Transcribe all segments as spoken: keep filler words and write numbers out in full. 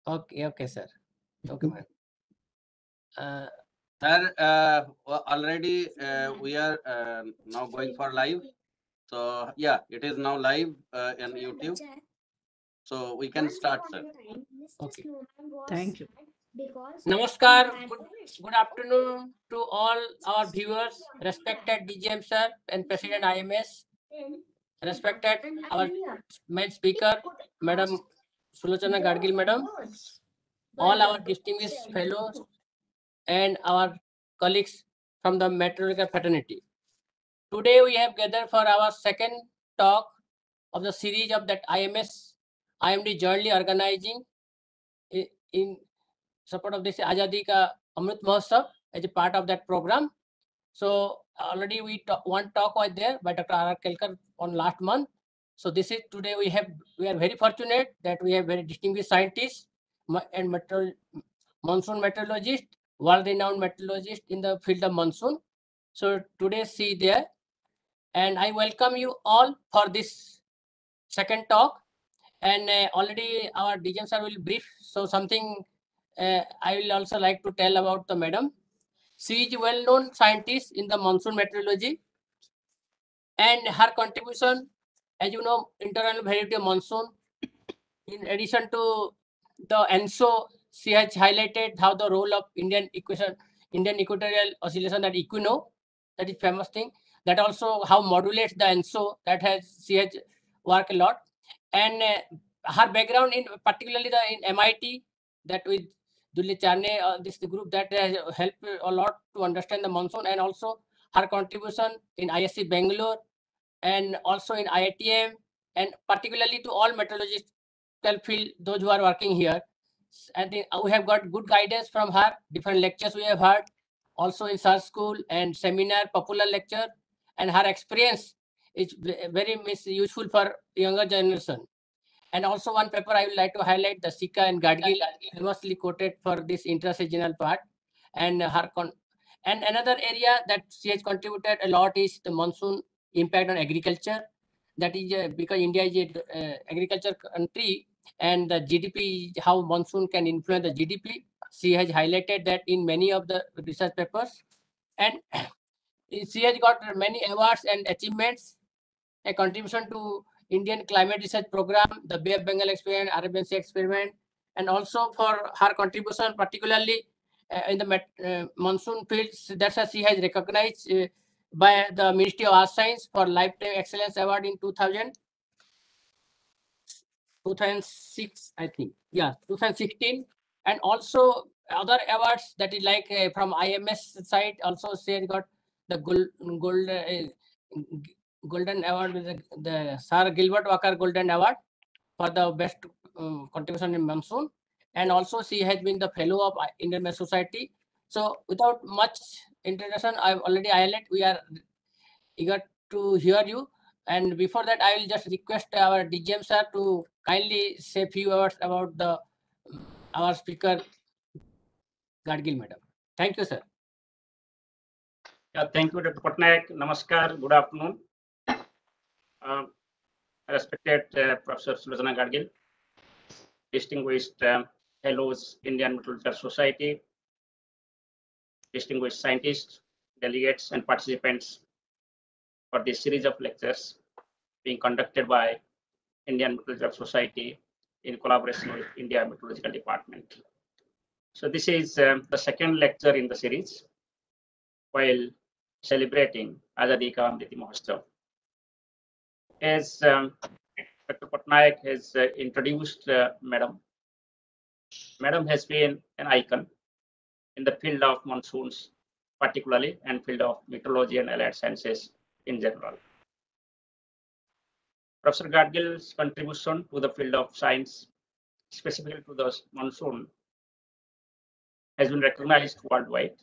Okay, okay, sir. Okay, ma'am. Uh, Sir, uh, wa- already uh, we are uh, now going for live. So yeah, it is now live uh, in YouTube. So we can start, sir. okay. Thank you. Namaskar. Good, good afternoon to all our viewers, respected D G M sir and President I M S, respected our main speaker, Madam Sulochana Gadgil, Madam, all our distinguished fellows, and our colleagues from the meteorological fraternity. Today we have gathered for our second talk of the series of that I M S, I M D jointly organizing in, in support of this Azadi Ka Amrit Mahotsav as a part of that program. So already we talk, one talk was there by Doctor R R Kelkar on last month. So this is today we have we are very fortunate that we have very distinguished scientists and meteor, monsoon meteorologist, world-renowned meteorologist in the field of monsoon. So today see there, and I welcome you all for this second talk. And uh, already our D G M sir will brief. So something uh, I will also like to tell about the madam. She is a well-known scientist in the monsoon meteorology, and her contribution, as you know, internal variety of monsoon. In addition to the ENSO, she has highlighted how the role of Indian equation, Indian equatorial oscillation, that equino, that is famous thing. That also how modulates the ENSO. That has she has worked a lot, and uh, her background in particularly the in M I T, that with Dulli Charne, uh, this the group that has helped a lot to understand the monsoon, and also her contribution in I S C Bangalore and also in I I T M, and particularly to all meteorologists field, those who are working here. I think we have got good guidance from her. Different lectures we have heard, also in search school and seminar, popular lecture, and her experience is very useful for younger generation. And also one paper I would like to highlight, the Sika and Gadgil, famously quoted for this intra-seasonal part, and her con and another area that she has contributed a lot is the monsoon impact on agriculture. That is uh, because India is a uh, agriculture country, and the G D P, how monsoon can influence the G D P. She has highlighted that in many of the research papers, and she has got many awards and achievements. A contribution to Indian climate research program, the Bay of Bengal experiment, Arabian Sea experiment, and also for her contribution, particularly uh, in the met, uh, monsoon fields. That's why she has recognized uh, by the Ministry of Art Science for Lifetime Excellence Award in two thousand, two thousand six, I think. Yeah, two thousand sixteen. And also other awards that is like uh, from I M S side, also she has got the gold, gold uh, Golden Award with the, the Sir Gilbert Walker Golden Award for the best um, contribution in monsoon, and also she has been the fellow of Indian Math Society. So without much introduction, I've already highlighted. We are eager to hear you. And before that, I will just request our D G M sir to kindly say few words about the our speaker Gadgil madam. Thank you, sir. Yeah, thank you, Doctor Patnaik. Namaskar. Good afternoon. Uh, respected uh, Professor Sulochana Gadgil, distinguished um, fellows, Indian Meteorological Society, distinguished scientists, delegates, and participants for this series of lectures being conducted by Indian Meteorological Society in collaboration with India Meteorological Department. So this is um, the second lecture in the series while celebrating Azadi Ka Amrit Mahotsav. As um, Doctor Patnaik has uh, introduced uh, Madam. Madam has been an icon in the field of monsoons, particularly, and field of meteorology and allied sciences in general. Professor Gadgil's contribution to the field of science, specifically to the monsoon, has been recognized worldwide.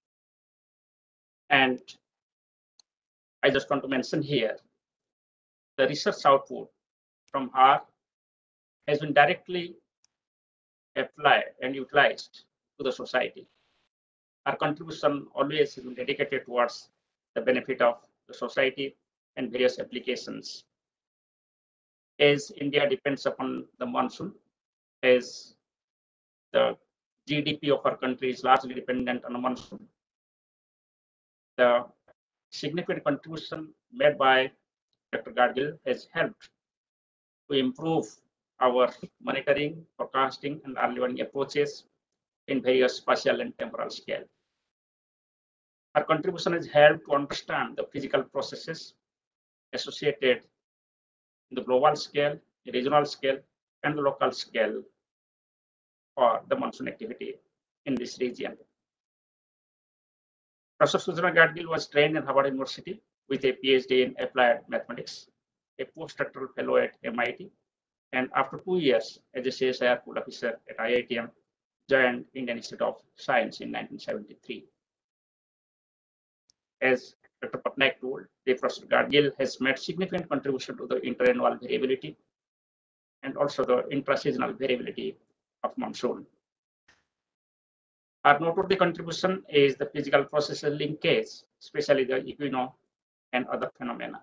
And I just want to mention here, the research output from her has been directly applied and utilized to the society. Our contribution always has been dedicated towards the benefit of the society and various applications. As India depends upon the monsoon, as The G D P of our country is largely dependent on the monsoon. The significant contribution made by Doctor Gadgil has helped to improve our monitoring, forecasting, and early warning approaches in various spatial and temporal scale. Her contribution has helped to understand the physical processes associated in the global scale, the regional scale, and the local scale for the monsoon activity in this region. Professor Sujana Gadgil was trained in Harvard University with a PhD in applied mathematics, a postdoctoral fellow at M I T, and after two years as a C S I R pool officer at I I T M, joined Indian Institute of Science in nineteen seventy-three. As Doctor Patnaik told, the Professor Gadgil has made significant contribution to the interannual variability and also the intra-seasonal variability of monsoon. Our noteworthy contribution is the physical processes linkage, especially the equino and other phenomena.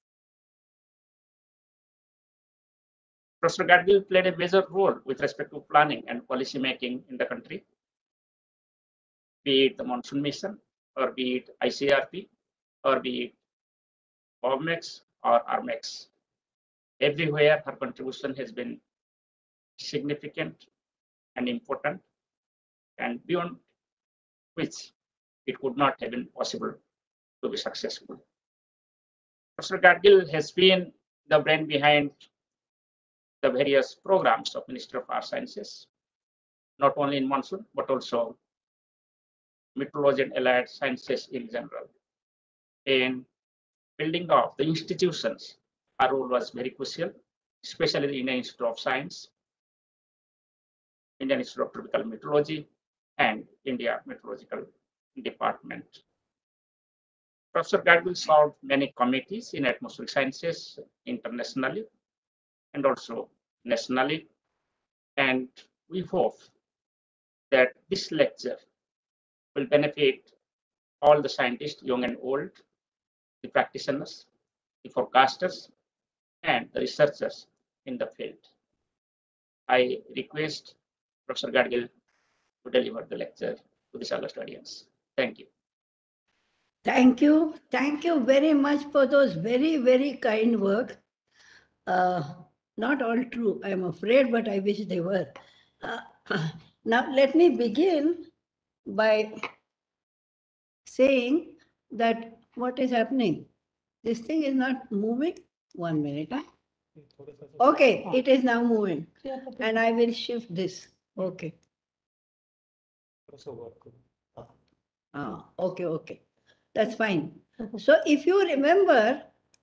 Professor Gadgil played a major role with respect to planning and policy making in the country, be it the monsoon mission, or be it I C R P, or be it BOMEX or ARMEX. Everywhere her contribution has been significant and important, and beyond which it would not have been possible to be successful. Professor Gadgil has been the brain behind the various programs of Ministry of Earth Sciences, not only in monsoon, but also meteorology and allied sciences in general. In building up the institutions, our role was very crucial, especially the Indian Institute of Science, Indian Institute of Tropical Meteorology, and India Meteorological Department. Professor Gadgil served many committees in atmospheric sciences internationally and also nationally, and we hope that this lecture will benefit all the scientists, young and old, the practitioners, the forecasters, and the researchers in the field. I request Professor Gadgil to deliver the lecture to this august audience. Thank you. Thank you. Thank you very much for those very, very kind words. Uh, not all true, I'm afraid, but I wish they were. Uh, now, let me begin by saying that what is happening? This thing is not moving. One minute. Huh? Okay, it is now moving. And I will shift this. Okay. Ah, okay, okay. That's fine. So if you remember,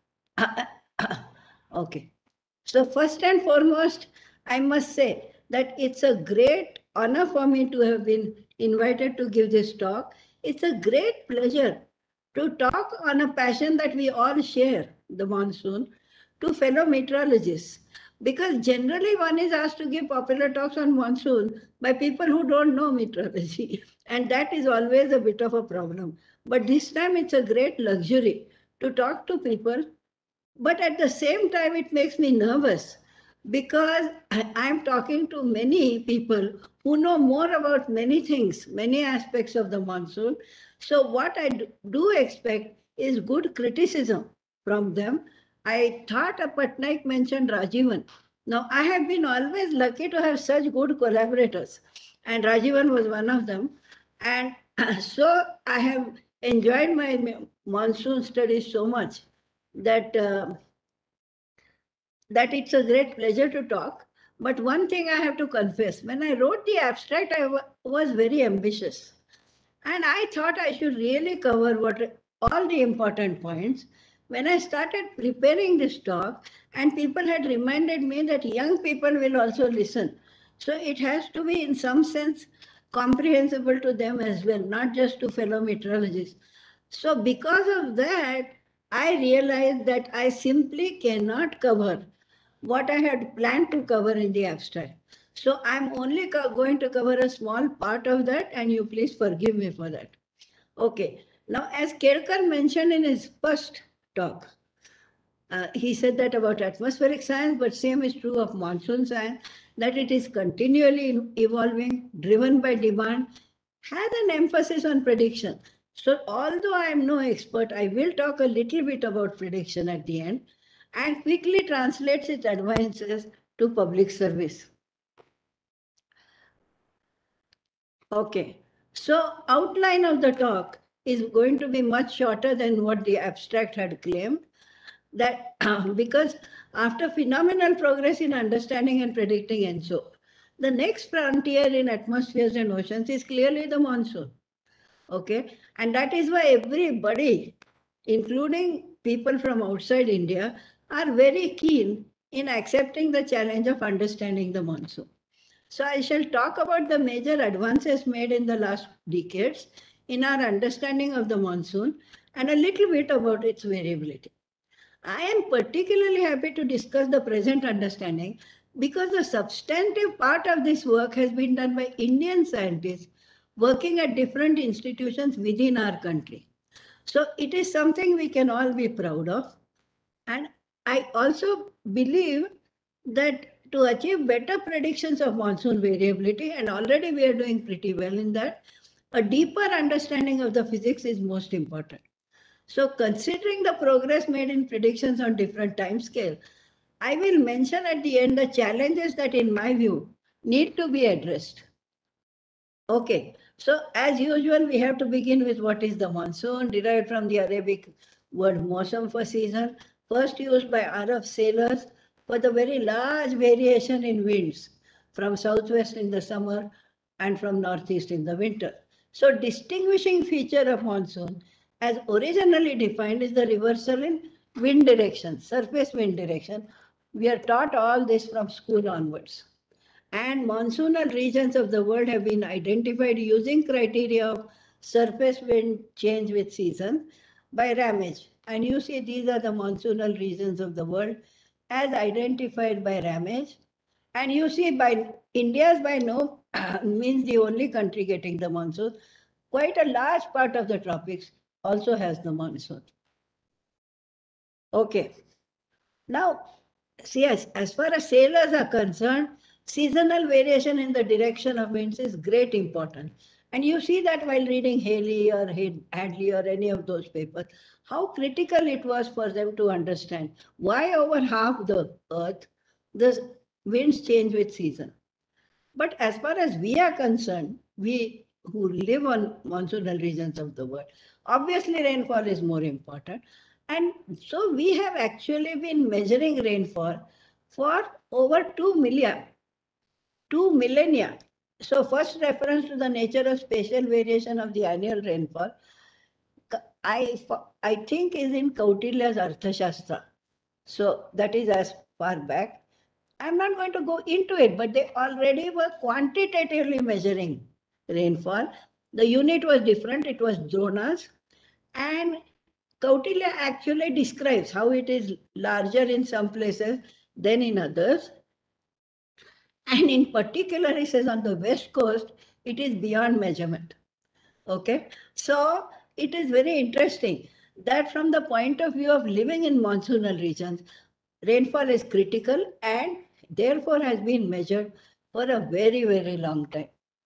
okay. So first and foremost, I must say that it's a great honor for me to have been invited to give this talk. It's a great pleasure to talk on a passion that we all share, the monsoon, to fellow meteorologists. Because generally one is asked to give popular talks on monsoon by people who don't know meteorology. And that is always a bit of a problem. But this time it's a great luxury to talk to people. But at the same time, it makes me nervous because I'm talking to many people who know more about many things, many aspects of the monsoon. So what I do expect is good criticism from them. I thought a Patnaik mentioned Rajivan. Now, I have been always lucky to have such good collaborators, and Rajivan was one of them. And so I have enjoyed my monsoon studies so much that uh, that it's a great pleasure to talk. But one thing I have to confess, when I wrote the abstract, I was very ambitious. And I thought I should really cover what all the important points. When I started preparing this talk, and people had reminded me that young people will also listen. So it has to be in some sense comprehensible to them as well, not just to fellow meteorologists. So because of that, I realized that I simply cannot cover what I had planned to cover in the abstract. So I'm only going to cover a small part of that, and you please forgive me for that. Okay. Now, as Kelkar mentioned in his first talk, Uh, he said that about atmospheric science, but same is true of monsoon science, that it is continually evolving, driven by demand, has an emphasis on prediction. So although I am no expert, I will talk a little bit about prediction at the end and quickly translates its advances to public service. Okay, so outline of the talk is going to be much shorter than what the abstract had claimed. That because after phenomenal progress in understanding and predicting E N S O, the next frontier in atmospheres and oceans is clearly the monsoon. Okay, and that is why everybody, including people from outside India, are very keen in accepting the challenge of understanding the monsoon. So I shall talk about the major advances made in the last decades in our understanding of the monsoon and a little bit about its variability. I am particularly happy to discuss the present understanding because the substantive part of this work has been done by Indian scientists working at different institutions within our country. So it is something we can all be proud of. And I also believe that to achieve better predictions of monsoon variability, and already we are doing pretty well in that, a deeper understanding of the physics is most important. So considering the progress made in predictions on different time scales, I will mention at the end the challenges that in my view need to be addressed. Okay, so as usual, we have to begin with what is the monsoon, derived from the Arabic word mosam for season, first used by Arab sailors for the very large variation in winds from southwest in the summer and from northeast in the winter. So distinguishing feature of monsoon as originally defined is the reversal in wind direction, surface wind direction. We are taught all this from school onwards. And monsoonal regions of the world have been identified using criteria of surface wind change with season by Ramage. And you see these are the monsoonal regions of the world as identified by Ramage. And you see by India's by no means the only country getting the monsoon. Quite a large part of the tropics also has the monsoon. Okay. Now, see, as, as far as sailors are concerned, seasonal variation in the direction of winds is great importance. And you see that while reading Haley or Hadley or any of those papers, how critical it was for them to understand why over half the earth, the winds change with season. But as far as we are concerned, we who live on monsoonal regions of the world, obviously rainfall is more important. And so we have actually been measuring rainfall for over two million, two millennia. So first reference to the nature of spatial variation of the annual rainfall, I, I think is in Kautilya's Arthashastra. So that is as far back. I'm not going to go into it, but they already were quantitatively measuring rainfall. The unit was different, it was dronas. And Kautilya actually describes how it is larger in some places than in others. And in particular, he says on the west coast, it is beyond measurement. Okay, so it is very interesting that from the point of view of living in monsoonal regions, rainfall is critical and therefore has been measured for a very, very long time.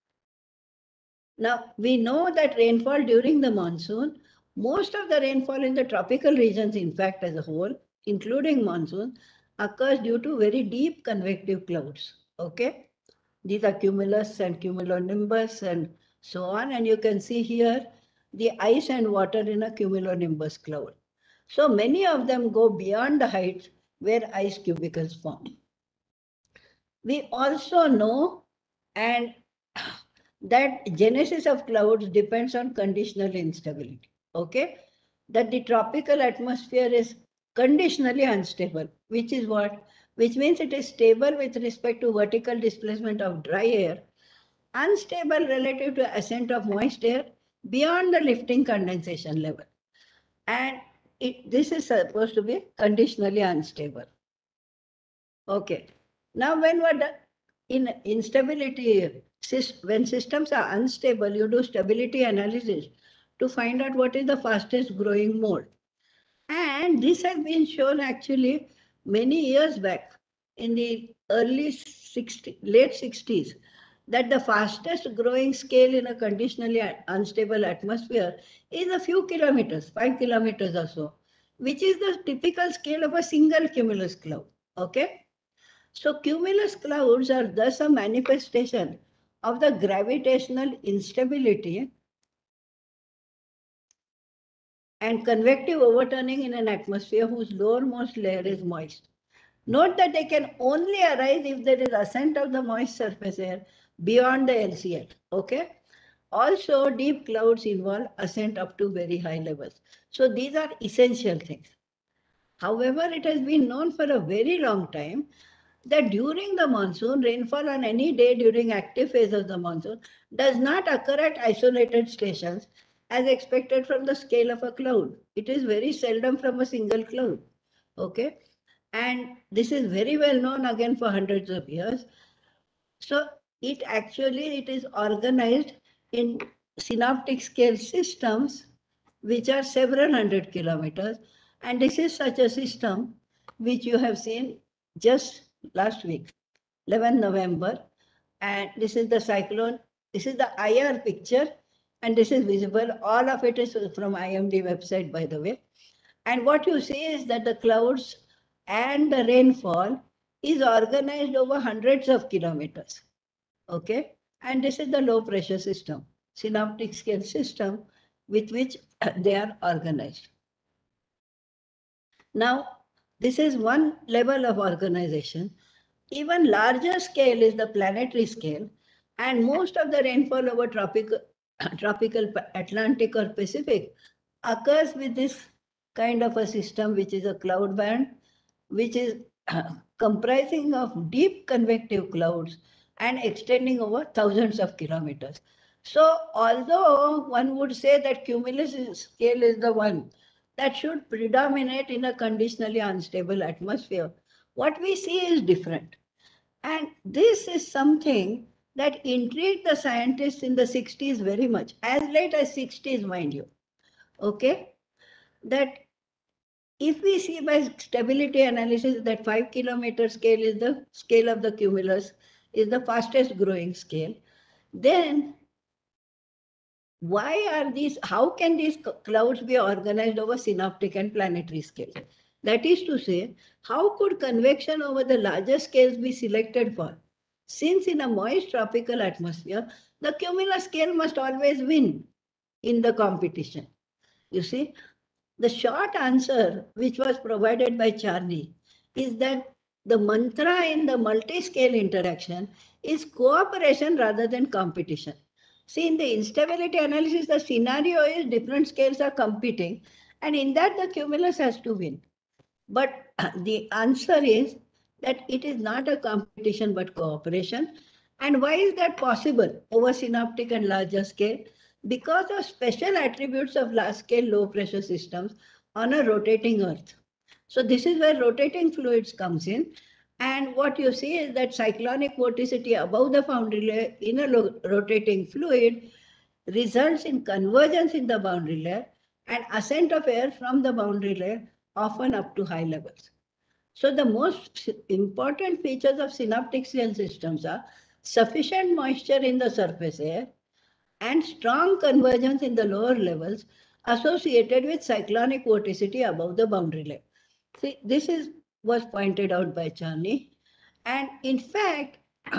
Now, we know that rainfall during the monsoon, most of the rainfall in the tropical regions, in fact, as a whole, including monsoon, occurs due to very deep convective clouds. Okay, these are cumulus and cumulonimbus and so on. And you can see here the ice and water in a cumulonimbus cloud. So many of them go beyond the heights where ice cubicles form. We also know and that genesis of clouds depends on conditional instability. Okay, that the tropical atmosphere is conditionally unstable, which is what? Which means it is stable with respect to vertical displacement of dry air, unstable relative to ascent of moist air beyond the lifting condensation level. And it, this is supposed to be conditionally unstable. Okay. Now, when what in instability, when systems are unstable, you do stability analysis to find out what is the fastest growing mode. And this has been shown actually many years back in the early sixties, late sixties, that the fastest growing scale in a conditionally unstable atmosphere is a few kilometers, five kilometers or so, which is the typical scale of a single cumulus cloud. Okay? So cumulus clouds are thus a manifestation of the gravitational instability and convective overturning in an atmosphere whose lowermost layer is moist. Note that they can only arise if there is ascent of the moist surface air beyond the L C L. Okay? Also, deep clouds involve ascent up to very high levels. So these are essential things. However, it has been known for a very long time that during the monsoon, rainfall on any day during active phase of the monsoon does not occur at isolated stations as expected from the scale of a cloud. It is very seldom from a single cloud. Okay? And this is very well known again for hundreds of years. So it actually, it is organized in synoptic scale systems, which are several hundred kilometers. And this is such a system which you have seen just last week, eleventh November. And this is the cyclone. This is the I R picture. And this is visible. All of it is from I M D website, by the way. And what you see is that the clouds and the rainfall is organized over hundreds of kilometers. Okay? And this is the low pressure system, synoptic scale system with which they are organized. Now, this is one level of organization. Even larger scale is the planetary scale, and most of the rainfall over tropical, tropical Atlantic or Pacific occurs with this kind of a system, which is a cloud band, which is comprising of deep convective clouds and extending over thousands of kilometers. So although one would say that cumulus scale is the one that should predominate in a conditionally unstable atmosphere, what we see is different. And this is something that intrigued the scientists in the sixties very much, as late as sixties, mind you. Okay? That if we see by stability analysis that five kilometer scale is the scale of the cumulus, is the fastest growing scale, then why are these, how can these clouds be organized over synoptic and planetary scales? That is to say, how could convection over the larger scales be selected for? Since in a moist tropical atmosphere, the cumulus scale must always win in the competition. You see, the short answer, which was provided by Charney, is that the mantra in the multi-scale interaction is cooperation rather than competition. See, in the instability analysis, the scenario is different scales are competing, and in that the cumulus has to win. But the answer is that it is not a competition but cooperation. And why is that possible over synoptic and larger scale? Because of special attributes of large scale low pressure systems on a rotating earth. So this is where rotating fluids comes in. And what you see is that cyclonic vorticity above the boundary layer in a rotating fluid results in convergence in the boundary layer and ascent of air from the boundary layer, often up to high levels. So the most important features of synoptic scale systems are sufficient moisture in the surface air and strong convergence in the lower levels associated with cyclonic vorticity above the boundary layer. See, this is was pointed out by Charney. And in fact,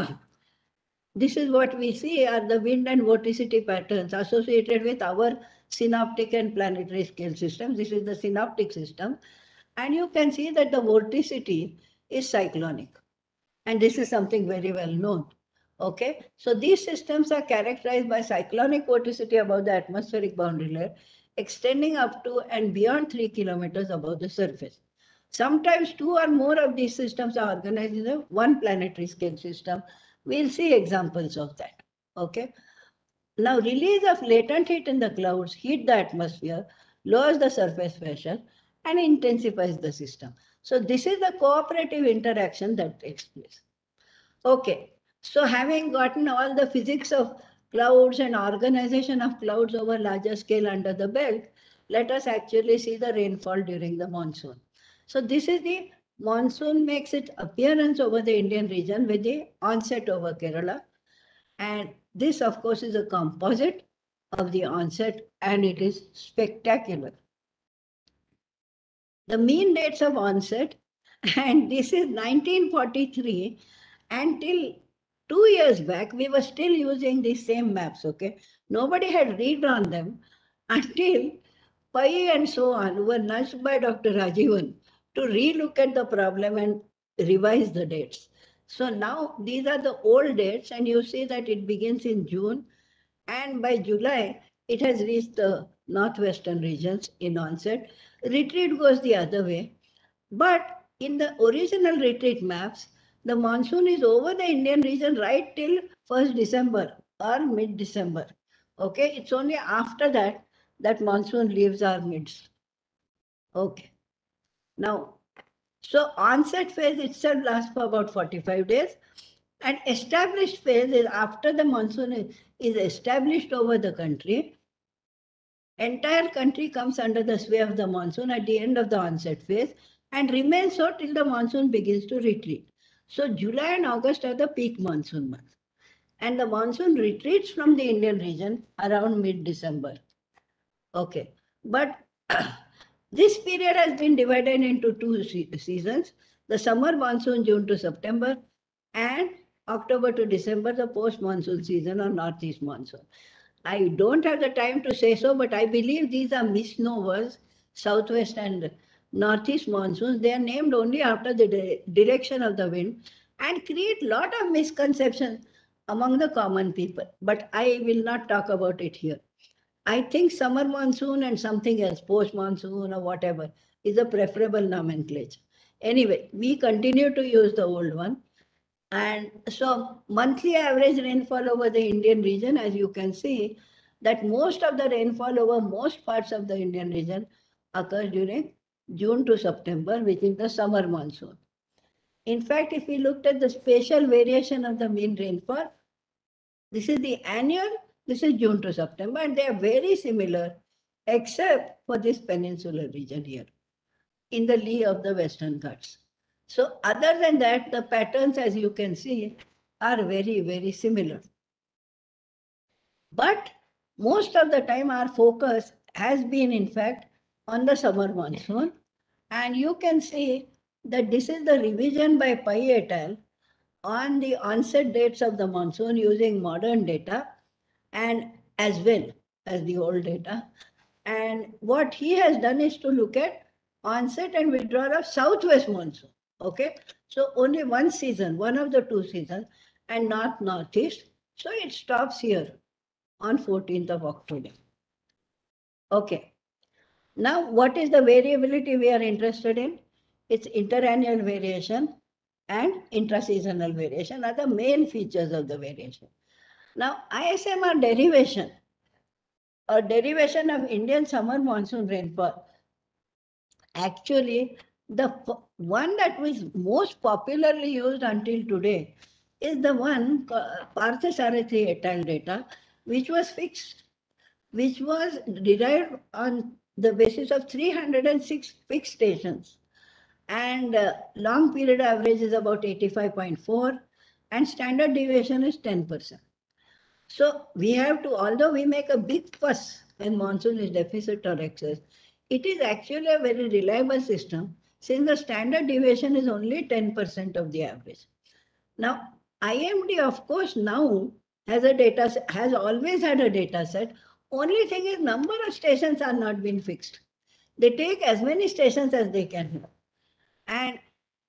this is what we see are the wind and vorticity patterns associated with our synoptic and planetary scale systems. This is the synoptic system. And you can see that the vorticity is cyclonic. And this is something very well known. Okay, so these systems are characterized by cyclonic vorticity above the atmospheric boundary layer, extending up to and beyond three kilometers above the surface. Sometimes two or more of these systems are organized in a one planetary scale system. We'll see examples of that. Okay. Now, release of latent heat in the clouds heat the atmosphere, lowers the surface pressure, and intensifies the system. So this is the cooperative interaction that takes place. Okay. So having gotten all the physics of clouds and organization of clouds over larger scale under the belt, let us actually see the rainfall during the monsoon. So this is the monsoon makes its appearance over the Indian region with the onset over Kerala. And this, of course, is a composite of the onset, and it is spectacular. The mean dates of onset, and this is nineteen forty-three, until two years back, we were still using these same maps, okay? Nobody had redrawn them until Pai and so on were nudged by Doctor Rajivan to relook at the problem and revise the dates. So now these are the old dates, and you see that it begins in June, and by July, it has reached the northwestern regions in onset. Retreat goes the other way. But in the original retreat maps, the monsoon is over the Indian region right till first December or mid-December. Okay, it's only after that that monsoon leaves our midst. Okay. Now, so onset phase itself lasts for about forty-five days. And established phase is after the monsoon is, is established over the country. Entire country comes under the sway of the monsoon at the end of the onset phase and remains so till the monsoon begins to retreat. So July and August are the peak monsoon months. And the monsoon retreats from the Indian region around mid-December. Okay. But this period has been divided into two se seasons. The summer monsoon, June to September, and October to December, the post-monsoon season or northeast monsoon. I don't have the time to say so, but I believe these are misnomers, southwest and northeast monsoons. They are named only after the di direction of the wind and create a lot of misconceptions among the common people. But I will not talk about it here. I think summer monsoon and something else, post-monsoon or whatever, is a preferable nomenclature. Anyway, we continue to use the old one. And so monthly average rainfall over the Indian region, as you can see, that most of the rainfall over most parts of the Indian region occurs during June to September, which is the summer monsoon. In fact, if we looked at the spatial variation of the mean rainfall, this is the annual, this is June to September, and they are very similar, except for this peninsular region here, in the lee of the Western Ghats. So other than that, the patterns, as you can see, are very, very similar. But most of the time, our focus has been, in fact, on the summer monsoon. And you can see that this is the revision by Pai et al. On the onset dates of the monsoon using modern data and as well as the old data. And what he has done is to look at onset and withdrawal of southwest monsoon. Okay, so only one season, one of the two seasons, and not northeast. So it stops here on fourteenth of October. Okay, now what is the variability we are interested in? It's interannual variation and intraseasonal variation are the main features of the variation. Now, I S M R derivation, or derivation of Indian summer monsoon rainfall, actually, the one that was most popularly used until today is the one, Parthasarathi et al. Data, which was fixed, which was derived on the basis of three hundred six fixed stations. And uh, long period average is about eighty-five point four, and standard deviation is ten percent. So we have to, although we make a big fuss when monsoon is deficit or excess, it is actually a very reliable system since the standard deviation is only ten percent of the average. Now, I M D, of course, now has a data set, has always had a data set. Only thing is number of stations are not been fixed. They take as many stations as they can have. And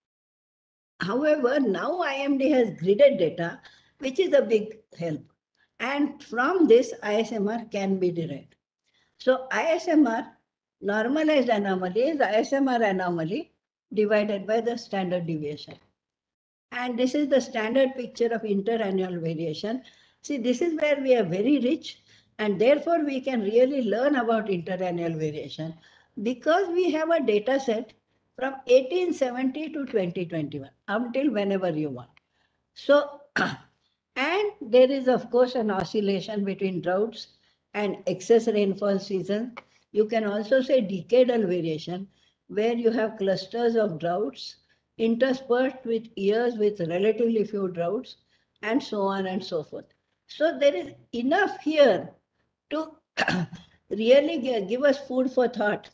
however, now I M D has gridded data, which is a big help. And from this, I S M R can be derived. So I S M R, normalized anomaly, is I S M R anomaly divided by the standard deviation. And this is the standard picture of interannual variation. See, this is where we are very rich, and therefore we can really learn about interannual variation because we have a data set from eighteen seventy to twenty twenty-one, until whenever you want. So, and there is, of course, an oscillation between droughts and excess rainfall season. You can also say decadal variation, where you have clusters of droughts interspersed with years with relatively few droughts, and so on and so forth. So there is enough here to really gi- give us food for thought.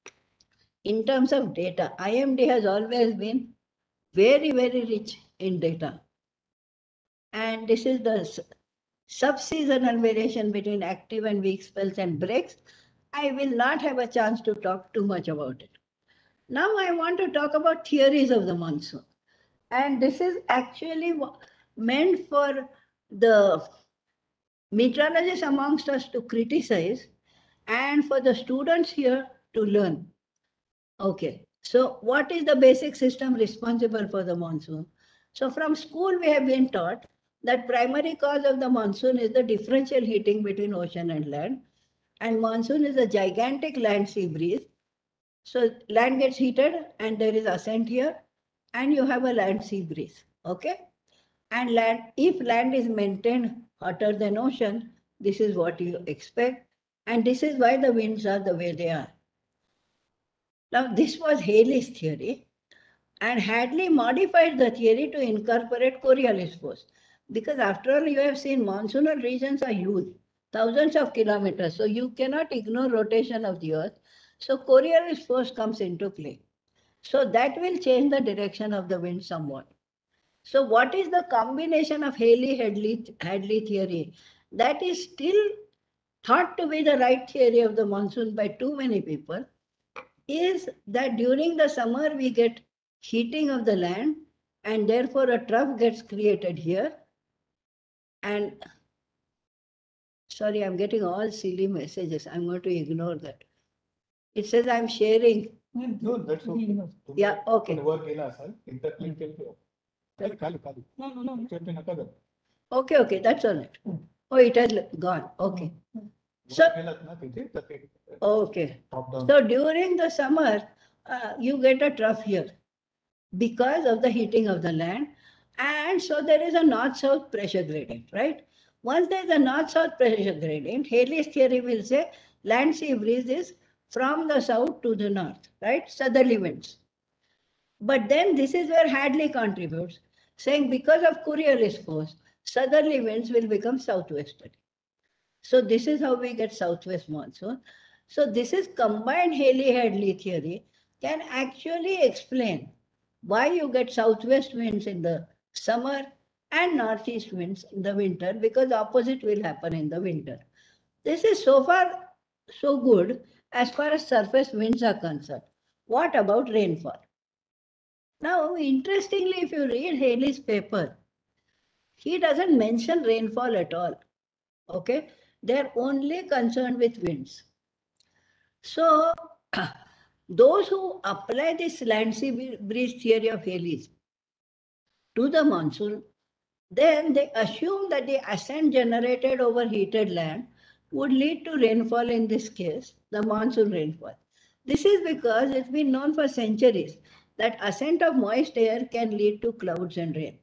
In terms of data, I M D has always been very, very rich in data. And this is the s- sub-seasonal variation between active and weak spells and breaks. I will not have a chance to talk too much about it. Now I want to talk about theories of the monsoon. And this is actually wa- meant for the meteorologists amongst us to criticize and for the students here to learn. Okay, so what is the basic system responsible for the monsoon? So from school we have been taught that primary cause of the monsoon is the differential heating between ocean and land. And monsoon is a gigantic land sea breeze. So land gets heated and there is ascent here and you have a land sea breeze. Okay. And land, if land is maintained hotter than ocean, this is what you expect. And this is why the winds are the way they are. Now, this was Haley's theory, and Hadley modified the theory to incorporate Coriolis force. Because after all, you have seen monsoonal regions are huge, thousands of kilometers. So you cannot ignore rotation of the earth. So Coriolis force comes into play. So that will change the direction of the wind somewhat. So what is the combination of Haley-Hadley Hadley theory? That is still thought to be the right theory of the monsoon by too many people, is that during the summer we get heating of the land and therefore a trough gets created here. And sorry, I'm getting all silly messages. I'm going to ignore that. It says I'm sharing. No, that's okay. Yeah, okay. वर गेला असाल internet केलं खाली खाली खाली no no no check नका करू Okay, okay, that's all right. Oh, it has gone. Okay. So, वर गेलात ना तिथे तर ते okay. top down So during the summer, uh, you get a trough here because of the heating of the land. And so there is a north-south pressure gradient, right? Once there is a north-south pressure gradient, Haley's theory will say land sea breeze is from the south to the north, right? Southerly winds. But then this is where Hadley contributes, saying because of Coriolis force, southerly winds will become southwesterly. So this is how we get southwest monsoon. So this is combined Haley-Hadley theory can actually explain why you get southwest winds in the summer and northeast winds in the winter, because opposite will happen in the winter. This is so far so good as far as surface winds are concerned. What about rainfall? Now, interestingly, if you read Haley's paper, he doesn't mention rainfall at all. Okay, they're only concerned with winds. So, those who apply this land sea breeze theory of Haley's to the monsoon, then they assume that the ascent generated over heated land would lead to rainfall, in this case, the monsoon rainfall. This is because it's been known for centuries that ascent of moist air can lead to clouds and rain.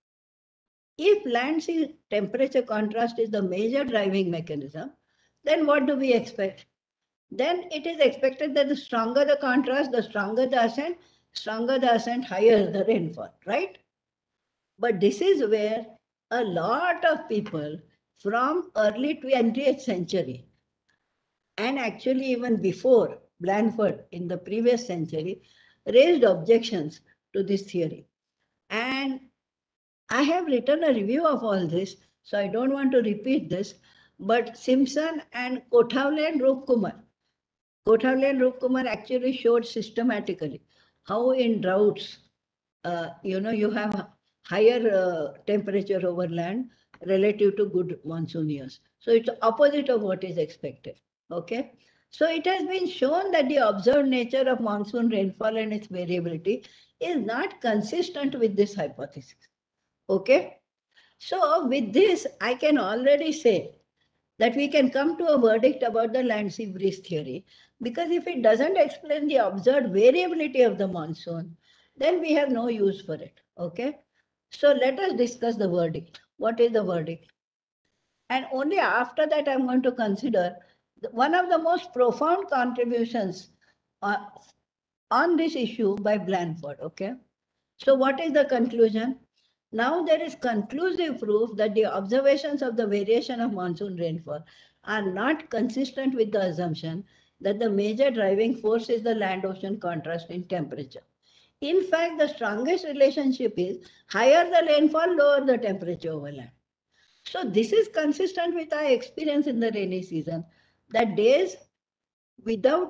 If land sea temperature contrast is the major driving mechanism, then what do we expect? Then it is expected that the stronger the contrast, the stronger the ascent, stronger the ascent, higher the rainfall, right? But this is where a lot of people from early twentieth century, and actually even before Blandford in the previous century, raised objections to this theory. And I have written a review of all this, so I don't want to repeat this, but Simpson and Kothawale and Rupkumar, Kothawale and Rupkumar actually showed systematically how in droughts, uh, you know, you have higher uh, temperature over land relative to good monsoon years. So it's the opposite of what is expected, okay? So it has been shown that the observed nature of monsoon rainfall and its variability is not consistent with this hypothesis. Okay, so with this, I can already say that we can come to a verdict about the land sea breeze theory, because if it doesn't explain the observed variability of the monsoon, then we have no use for it. Okay, so let us discuss the verdict. What is the verdict? And only after that, I'm going to consider one of the most profound contributions uh, on this issue by Blanford, okay? So what is the conclusion? Now there is conclusive proof that the observations of the variation of monsoon rainfall are not consistent with the assumption that the major driving force is the land-ocean contrast in temperature. In fact, the strongest relationship is higher the rainfall, lower the temperature over land. So this is consistent with our experience in the rainy season, that days without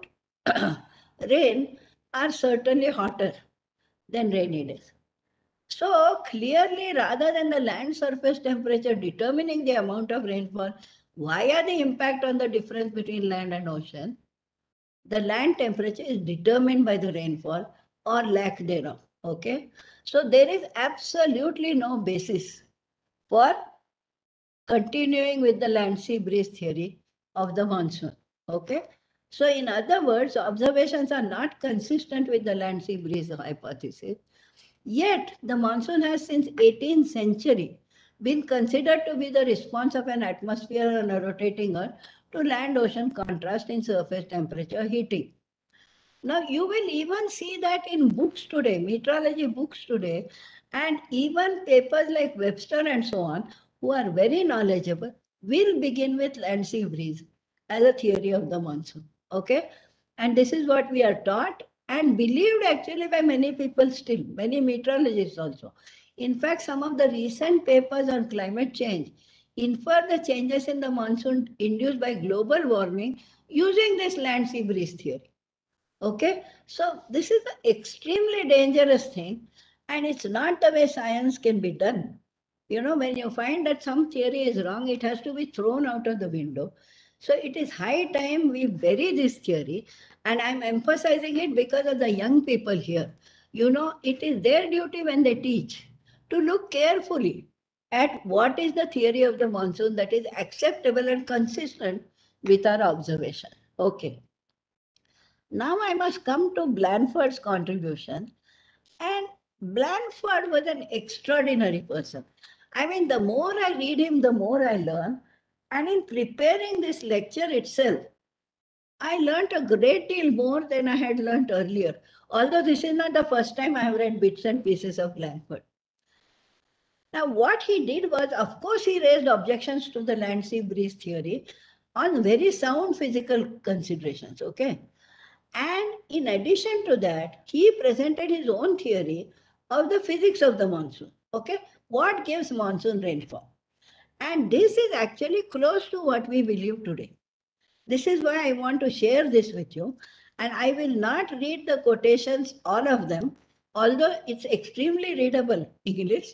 rain are certainly hotter than rainy days. So clearly, rather than the land surface temperature determining the amount of rainfall via the impact on the difference between land and ocean, the land temperature is determined by the rainfall or lack thereof. Okay, so there is absolutely no basis for continuing with the land sea breeze theory of the monsoon. Okay, so in other words, observations are not consistent with the land sea breeze hypothesis. Yet the monsoon has since eighteenth century been considered to be the response of an atmosphere on a rotating earth to land-ocean contrast in surface temperature heating. Now you will even see that in books today, meteorology books today, and even papers like Webster and so on, who are very knowledgeable, will begin with land sea breeze as a theory of the monsoon. Okay? And this is what we are taught and believed actually by many people still, many meteorologists also. In fact, some of the recent papers on climate change infer the changes in the monsoon induced by global warming using this land sea breeze theory. Okay, so this is an extremely dangerous thing, and it's not the way science can be done. You know, when you find that some theory is wrong, it has to be thrown out of the window. So it is high time we bury this theory, and I'm emphasizing it because of the young people here. You know, it is their duty when they teach to look carefully at what is the theory of the monsoon that is acceptable and consistent with our observation. Okay. Now I must come to Blanford's contribution. And Blanford was an extraordinary person. I mean, the more I read him, the more I learn. And in preparing this lecture itself, I learned a great deal more than I had learned earlier. Although this is not the first time I have read bits and pieces of Blanford. Now, what he did was, of course, he raised objections to the land sea breeze theory on very sound physical considerations, okay? And in addition to that, he presented his own theory of the physics of the monsoon. Okay, what gives monsoon rainfall? And this is actually close to what we believe today. This is why I want to share this with you. And I will not read the quotations, all of them, although it's extremely readable English.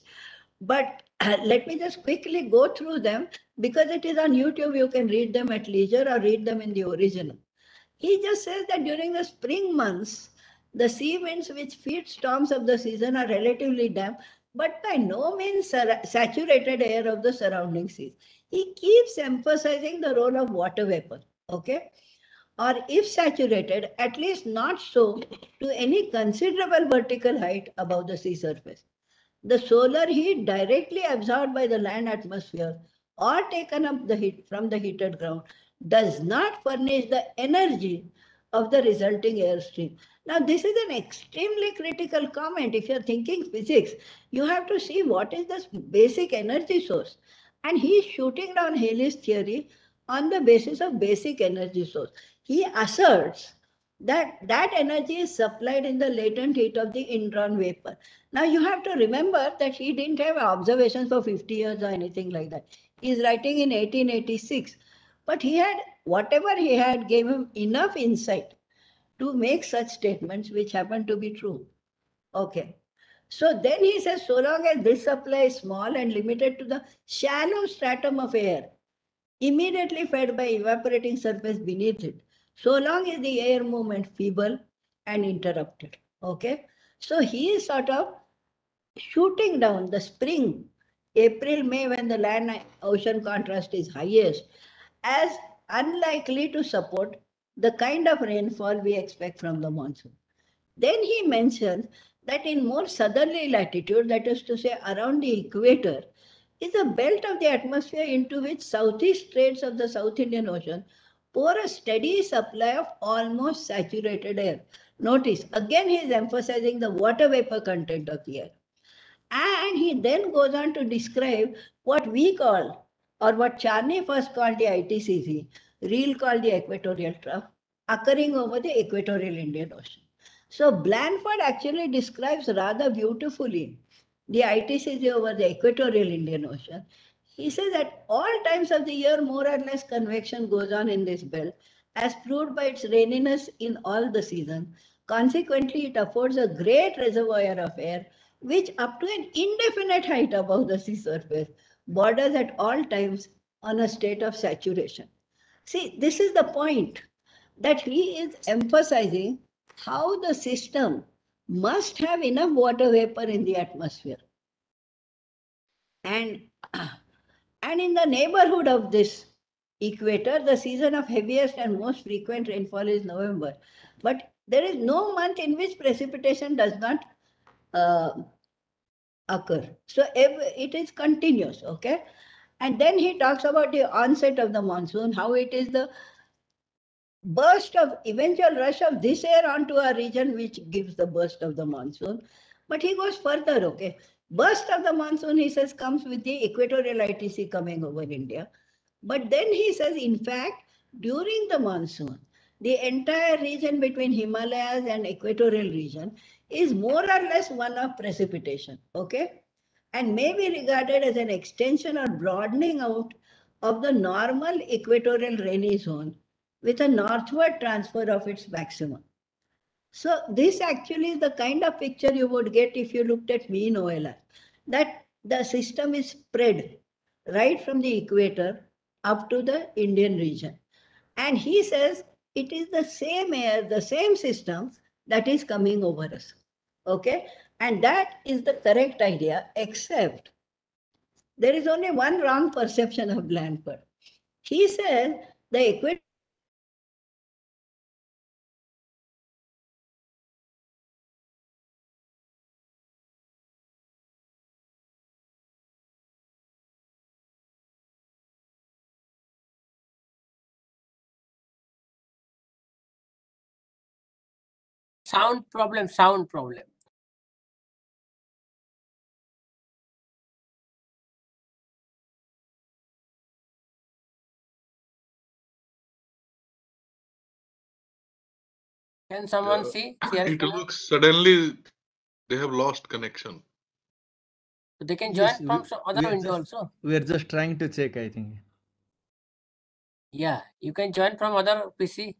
But uh, let me just quickly go through them because it is on YouTube. You can read them at leisure or read them in the original. He just says that during the spring months, the sea winds which feed storms of the season are relatively damp, but by no means saturated air of the surrounding seas. He keeps emphasizing the role of water vapor, okay? Or if saturated, at least not so to any considerable vertical height above the sea surface. The solar heat directly absorbed by the land atmosphere or taken up the heat from the heated ground does not furnish the energy of the resulting airstream. Now, this is an extremely critical comment. If you're thinking physics, you have to see what is the basic energy source. And he's shooting down Halley's theory on the basis of basic energy source. He asserts that that energy is supplied in the latent heat of the indrawn vapor. Now, you have to remember that he didn't have observations for fifty years or anything like that. He's writing in eighteen eighty-six. But he had, whatever he had, gave him enough insight to make such statements which happen to be true. Okay. So then he says, so long as this supply is small and limited to the shallow stratum of air, immediately fed by evaporating surface beneath it, so long as the air movement feeble and interrupted. Okay. So he is sort of shooting down the spring, April, May, when the land-ocean contrast is highest, as unlikely to support the kind of rainfall we expect from the monsoon. Then he mentions that in more southerly latitude, that is to say around the equator, is a belt of the atmosphere into which southeast trades of the South Indian Ocean pour a steady supply of almost saturated air. Notice, again he is emphasizing the water vapor content of the air. And he then goes on to describe what we call, or what Charney first called the I T C Z, Riehl called the equatorial trough, occurring over the equatorial Indian Ocean. So Blanford actually describes rather beautifully the I T C Z over the equatorial Indian Ocean. He says at all times of the year, more or less convection goes on in this belt, as proved by its raininess in all the seasons. Consequently, it affords a great reservoir of air, which up to an indefinite height above the sea surface borders at all times on a state of saturation. See, this is the point, that he is emphasizing how the system must have enough water vapor in the atmosphere. And, and in the neighborhood of this equator, the season of heaviest and most frequent rainfall is November. But there is no month in which precipitation does not uh, occur. So it is continuous, okay? And then he talks about the onset of the monsoon, how it is the burst of eventual rush of this air onto our region which gives the burst of the monsoon. But he goes further, okay? Burst of the monsoon, he says, comes with the equatorial I T C coming over India. But then he says, in fact, during the monsoon, the entire region between Himalayas and equatorial region is more or less one of precipitation, okay? And may be regarded as an extension or broadening out of the normal equatorial rainy zone with a northward transfer of its maximum. So this actually is the kind of picture you would get if you looked at mean O L R, that the system is spread right from the equator up to the Indian region. And he says it is the same air, the same system that is coming over us. Okay? And that is the correct idea, except there is only one wrong perception of Blanford. He says the equator Sound problem, sound problem. Can someone Yeah. see? Share screen? Interlux, suddenly they have lost connection. So they can Yes, join from we, some other we are window just, also. we are just trying to check, I think. Yeah, you can join from other P C.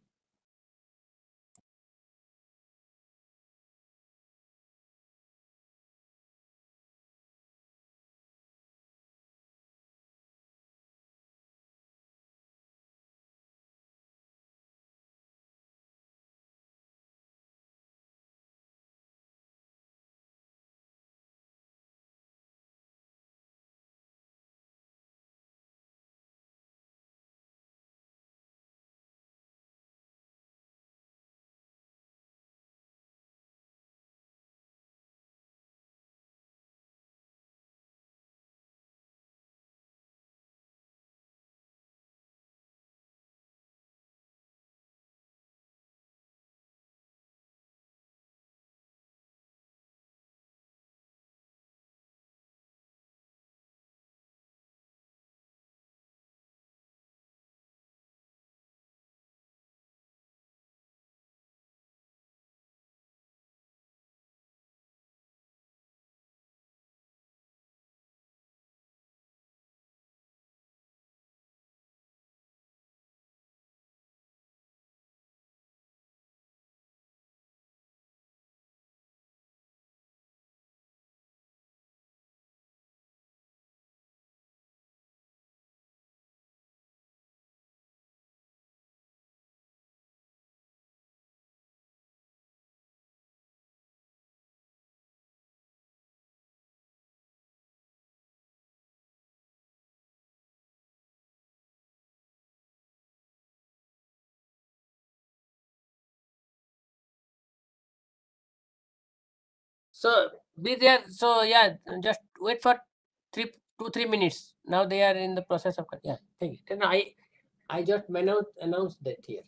So be there. So yeah, just wait for three, two, three minutes. Now they are in the process of yeah. Take it. And I, I just announce announced that here.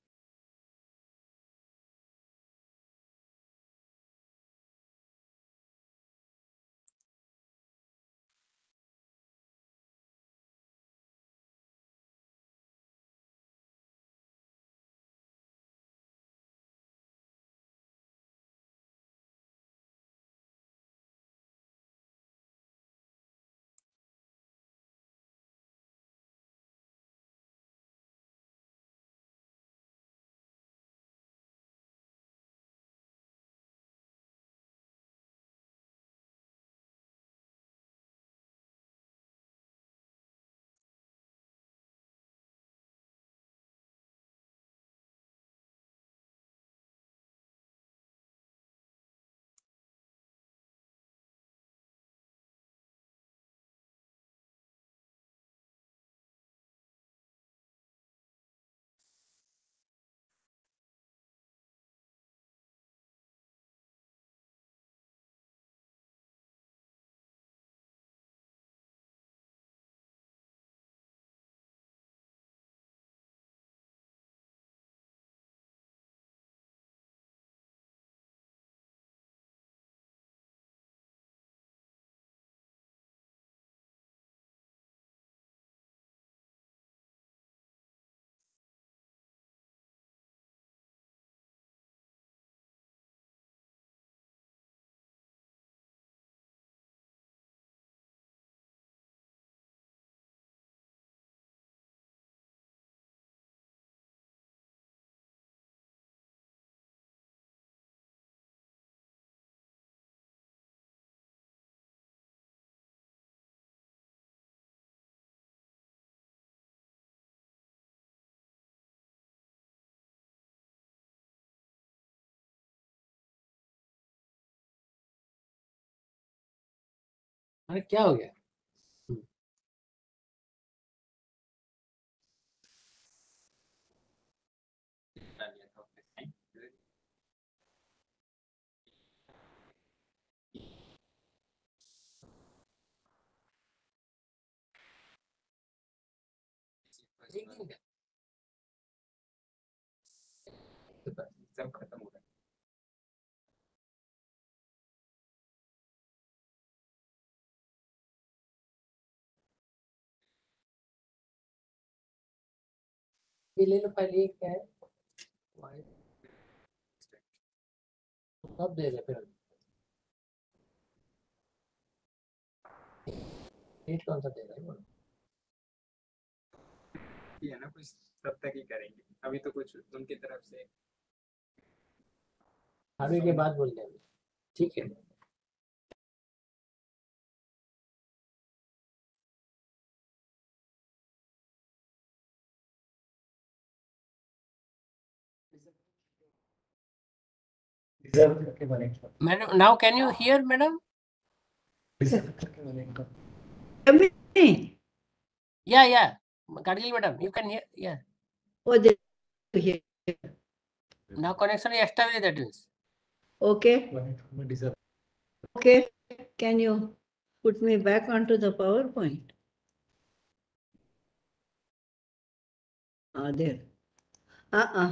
अरे क्या हो गया? सब खत्म हो रहा ये ले लो पहले, ये क्या है? कब दे रहे फिर? डेट कौन सा दे रहा है? है ना, कुछ तब तक ही करेंगे, अभी तो कुछ उनकी तरफ से अभी के बाद बोल देंगे, ठीक है? Madam, now can you hear, madam? Me? Yeah, yeah. Kargil madam, you can hear. Yeah. Oh, they here. Now connection is established. That means. Okay. Okay. Can you put me back onto the PowerPoint? Ah, there. Uh-uh.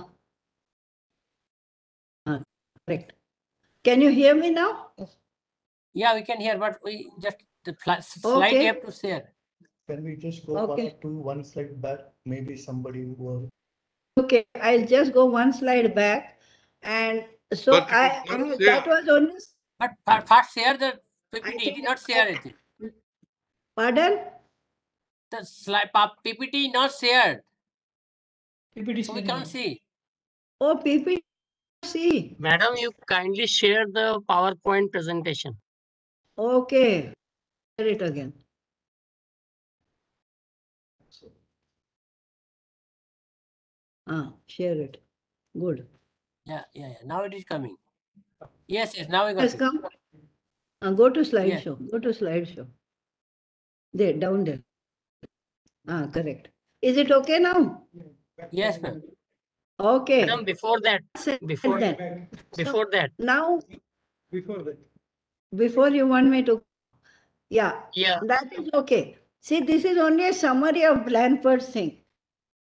Ah, correct. Can you hear me now? Yeah, we can hear, but we just the fla- slide Okay. you have to share. Can we just go Okay. back to one slide back? Maybe somebody will. Okay, I'll just go one slide back. And so But it I, is not I- shared. that was only, But fir- first share the P P T. I It think is not I- share anything. pardon? The slide pa- P P T not shared. So we can't see. Oh, P P T, see. Madam, you kindly share the PowerPoint presentation. Okay, share it again. Ah, share it. Good. Yeah, yeah, yeah. Now it is coming. Yes, yes. Now we got Has it. come. Uh, go to Yeah. slideshow. Go to slideshow. There, down there. Ah, correct. Is it okay now? Yes, ma'am. Okay. Madam, before that, Said before that. before that. Now, Before that. before you want me to, yeah, Yeah. that is okay. See, this is only a summary of Blanford's thing.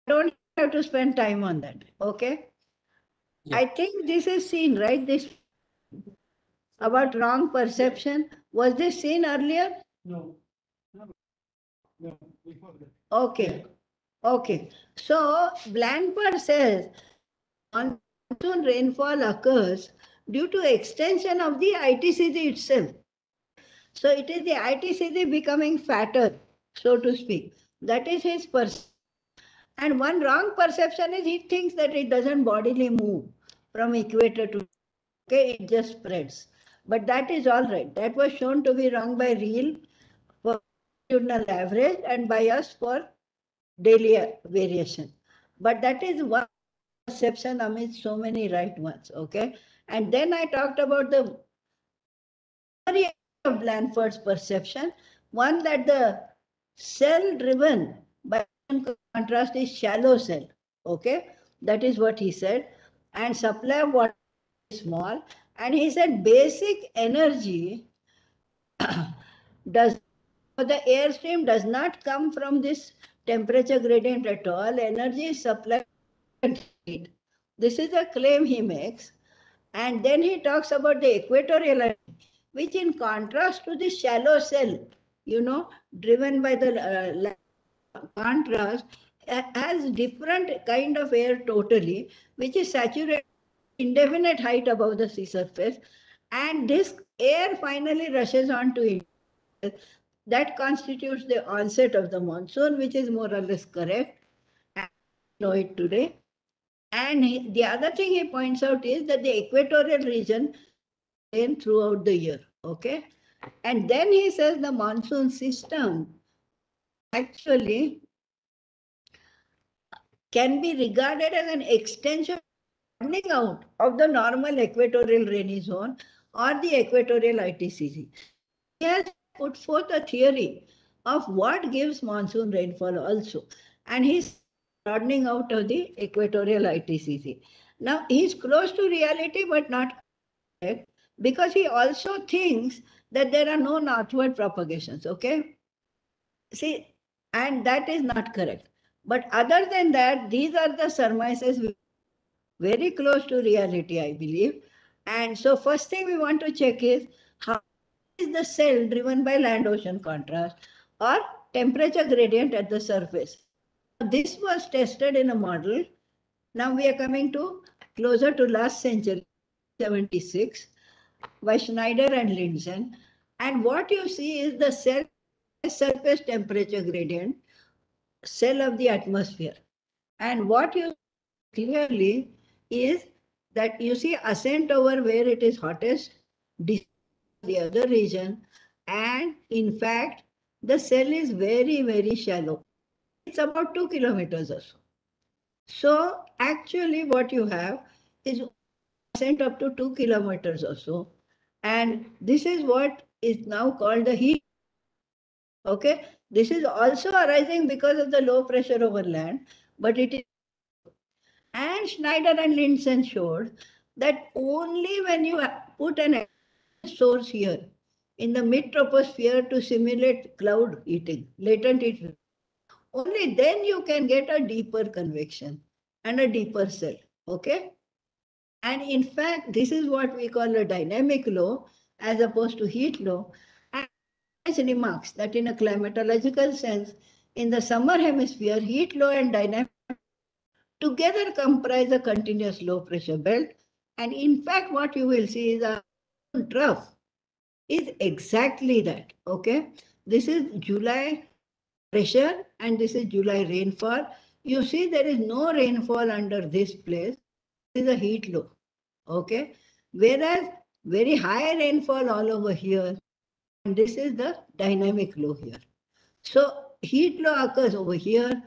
don't have to spend time on that. Okay. Yeah. I think this is seen, right? This about wrong perception. Was this seen earlier? No. No. No, before that. Okay. Okay. So Blandford says monsoon rainfall occurs due to extension of the I T C Z itself. So it is the I T C Z becoming fatter, so to speak. That is his perception. And one wrong perception is he thinks that it doesn't bodily move from equator to, okay, it just spreads. But that is all right. That was shown to be wrong by real for longitudinal average and by us for daily variation. But that is one perception amidst so many right ones, okay? And then I talked about the theory of Blandford's perception, one that the cell driven by contrast is shallow cell, okay? That is what he said. And supply of water is small. And he said basic energy does, the airstream does not come from this temperature gradient at all. Energy is supplied. This is a claim he makes. And then he talks about the equatorial, which in contrast to the shallow cell, you know, driven by the uh, contrast, uh, has different kind of air totally, which is saturated indefinite height above the sea surface. And this air finally rushes on to it. That constitutes the onset of the monsoon, which is more or less correct. And we know it today. And he, the other thing he points out is that the equatorial region rain throughout the year, okay? And then he says the monsoon system actually can be regarded as an extension broadening out of the normal equatorial rainy zone or the equatorial I T C Z. He has put forth a theory of what gives monsoon rainfall also. And he's broadening out of the equatorial I T C Z. Now, he's close to reality, but not correct, because he also thinks that there are no northward propagations, okay? See, and that is not correct. But other than that, these are the surmises very close to reality, I believe. And so first thing we want to check is how is the cell driven by land-ocean contrast or temperature gradient at the surface. This was tested in a model. Now we are coming to closer to last century, seventy-six, by Schneider and Lindzen. And what you see is the cell surface temperature gradient, cell of the atmosphere. And what you see clearly is that you see ascent over where it is hottest, the other region, and in fact, the cell is very, very shallow. It's about two kilometers or so. So actually what you have is ascent up to two kilometers or so. And this is what is now called the heat. Okay, this is also arising because of the low pressure over land, but it is. And Schneider and Lindzen showed that only when you put an source here in the mid-troposphere to simulate cloud heating, latent heat, only then you can get a deeper convection and a deeper cell, okay? And in fact, this is what we call a dynamic low as opposed to heat low. And remarks that in a climatological sense, in the summer hemisphere, heat low and dynamic together comprise a continuous low pressure belt. And in fact, what you will see is a trough is exactly that, okay? This is July pressure and this is July rainfall. You see there is no rainfall under this place. This is a heat low, okay? Whereas very high rainfall all over here, and this is the dynamic low here. So heat low occurs over here,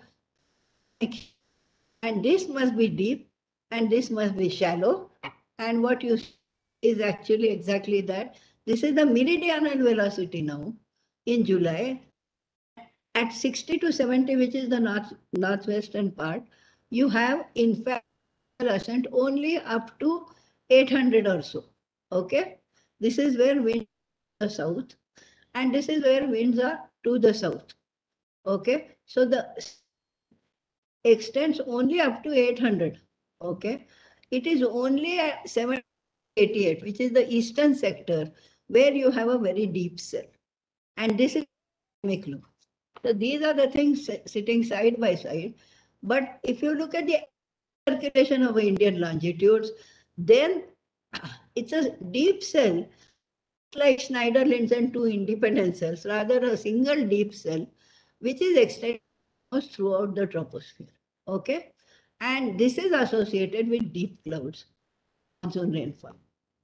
and this must be deep, and this must be shallow. And what you see is actually exactly that. This is the meridional velocity now in July. At sixty to seventy, which is the north northwestern part, you have in fact ascent only up to eight hundred or so. Okay, this is where winds are the south, and this is where winds are to the south. Okay, so the extends only up to eight hundred. Okay. It is only at seven eighty-eight, which is the eastern sector, where you have a very deep cell. And this is dynamic loop. So these are the things sitting side by side. But if you look at the circulation of Indian longitudes, then it's a deep cell like Schneiderlin's and two independent cells, rather a single deep cell, which is extended throughout the troposphere. Okay? And this is associated with deep clouds, monsoon rainfall.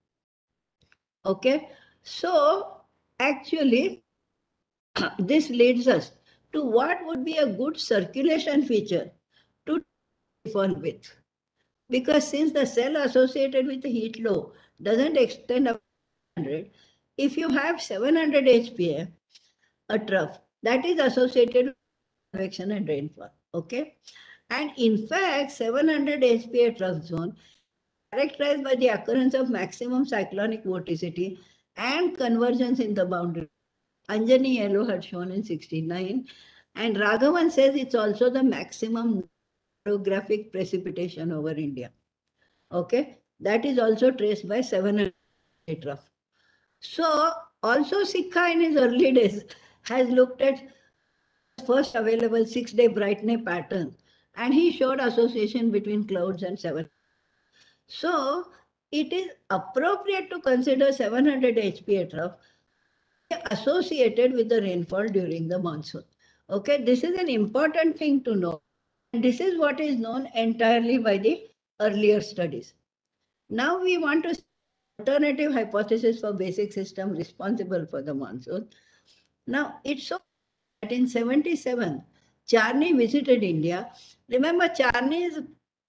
Okay? So, actually, this leads us to what would be a good circulation feature to fall with. Because since the cell associated with the heat low doesn't extend up to one hundred, if you have seven hundred H P A, a trough, that is associated with convection and rainfall. Okay? And in fact, seven hundred H P A trough zone characterized by the occurrence of maximum cyclonic vorticity and convergence in the boundary. Anjani Yellow had shown in sixty-nine, and Raghavan says it's also the maximum orographic precipitation over India. Okay, that is also traced by seven hundred trough. So, also Sikha in his early days has looked at first available six-day brightening pattern, and he showed association between clouds and seven. So, it is appropriate to consider seven hundred H P A trough associated with the rainfall during the monsoon. Okay, this is an important thing to know. And this is what is known entirely by the earlier studies. Now we want to see alternative hypothesis for basic system responsible for the monsoon. Now, it's so that in seventy-seven, Charney visited India. Remember, Charney's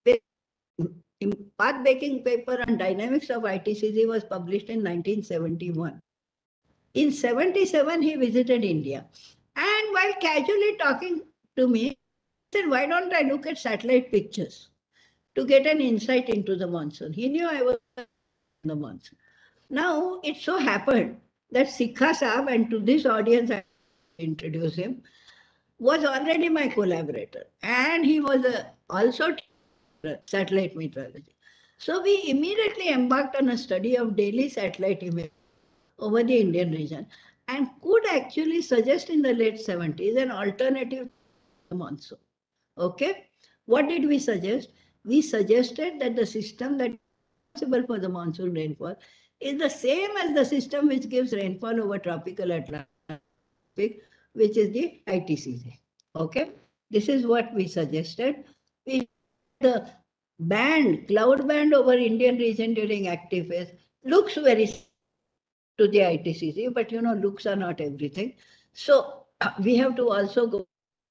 path-breaking paper on dynamics of I T C Z was published in nineteen seventy-one. In seventy-seven, he visited India. And while casually talking to me, he said, why don't I look at satellite pictures to get an insight into the monsoon? He knew I was in the monsoon. Now, it so happened that Sikha Saab, and to this audience I introduce him, was already my collaborator. And he was a, also satellite meteorology. So we immediately embarked on a study of daily satellite images over the Indian region and could actually suggest in the late seventies an alternative to the monsoon. Okay? What did we suggest? We suggested that the system that is responsible for the monsoon rainfall is the same as the system which gives rainfall over tropical Atlantic, which is the I T C Z. Okay? This is what we suggested. We the band, cloud band over Indian region during active phase looks very similar to the I T C Z, but you know, looks are not everything. So we have to also go.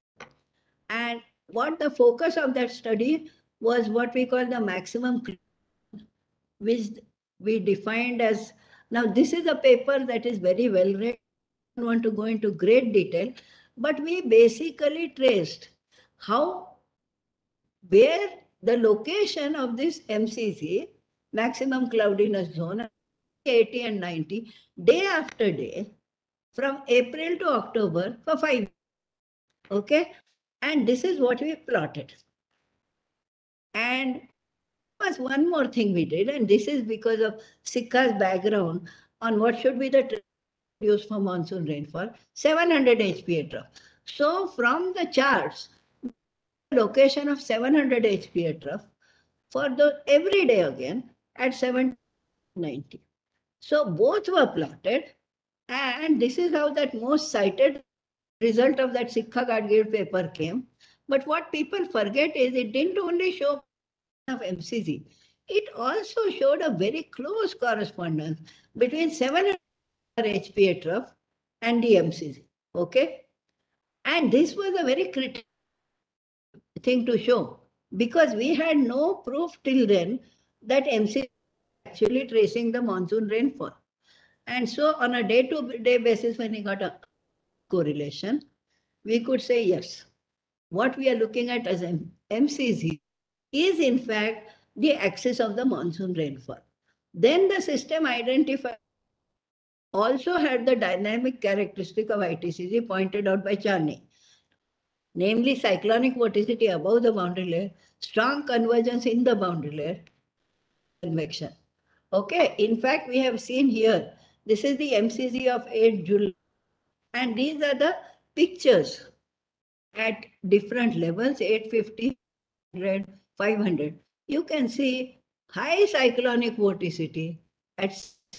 And what the focus of that study was what we call the maximum, which we defined as, now this is a paper that is very well read. I don't want to go into great detail, but we basically traced how, where the location of this M C Z, maximum cloudiness zone, eighty and ninety, day after day, from April to October for five years. Okay? And this is what we plotted. And there was one more thing we did, and this is because of Sikha's background on what should be the use for monsoon rainfall, seven hundred H P A trough. So from the charts, location of seven hundred H P A trough for the every day again at seven ninety. So both were plotted, and this is how that most cited result of that Sikha Gadgil paper came. But what people forget is it didn't only show of M C Z, it also showed a very close correspondence between seven hundred H P A trough and the M C Z. Okay? And this was a very critical thing to show, because we had no proof till then that M C Z actually tracing the monsoon rainfall. And so on a day-to-day basis, when we got a correlation, we could say, yes, what we are looking at as an M C Z is in fact the axis of the monsoon rainfall. Then the system identified also had the dynamic characteristic of I T C Z pointed out by Charney. namely cyclonic vorticity above the boundary layer, strong convergence in the boundary layer, convection. Okay, in fact, we have seen here, this is the M C Z of eighth July, and these are the pictures at different levels, eight fifty, one hundred, five hundred. You can see high cyclonic vorticity at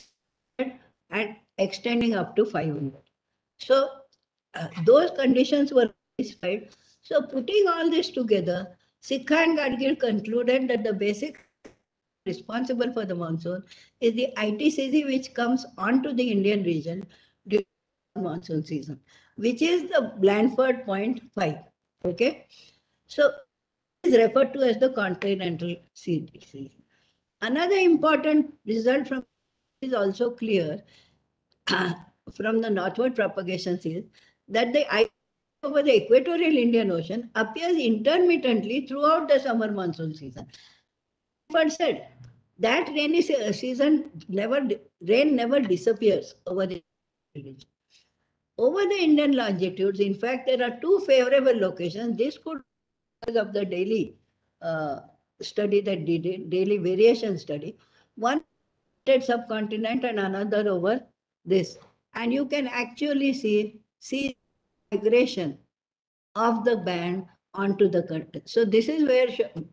and extending up to five hundred. So uh, those conditions were satisfied. So putting all this together, Sikha and Gadgil concluded that the basic responsible for the monsoon is the I T C Z which comes onto the Indian region during the monsoon season, which is the Blandford point five. Okay, so it is referred to as the continental season. Another important result from is also clear from the northward propagation is that the ice over the equatorial Indian Ocean appears intermittently throughout the summer monsoon season. But said that rainy season never rain never disappears over the region. Over the Indian longitudes, in fact, there are two favorable locations. This could be because of the daily uh, study that did daily variation study. One subcontinent and another over this. And you can actually see, see migration of the band onto the country. So this is where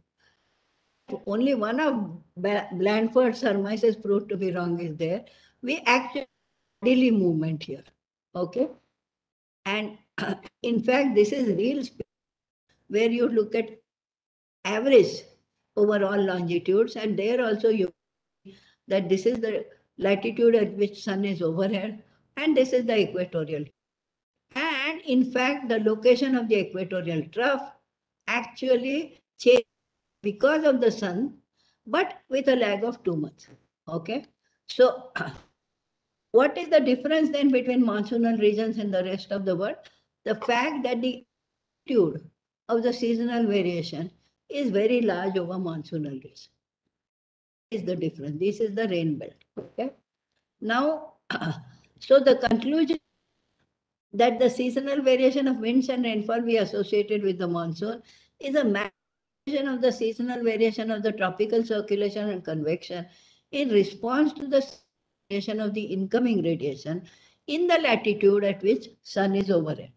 only one of Blandford's surmises proved to be wrong is there. We actually daily movement here. Okay. And in fact, this is real space where you look at average over all longitudes, and there also you that this is the latitude at which sun is overhead, and this is the equatorial. And in fact, the location of the equatorial trough actually changes because of the sun, but with a lag of two months. Okay. So what is the difference then between monsoonal regions and the rest of the world? The fact that the amplitude of the seasonal variation is very large over monsoonal regions. Is the difference. This is the rain belt. Okay. Now, so the conclusion that the seasonal variation of winds and rainfall we associated with the monsoon is a manifestation of the seasonal variation of the tropical circulation and convection in response to the variation of the incoming radiation in the latitude at which sun is overhead.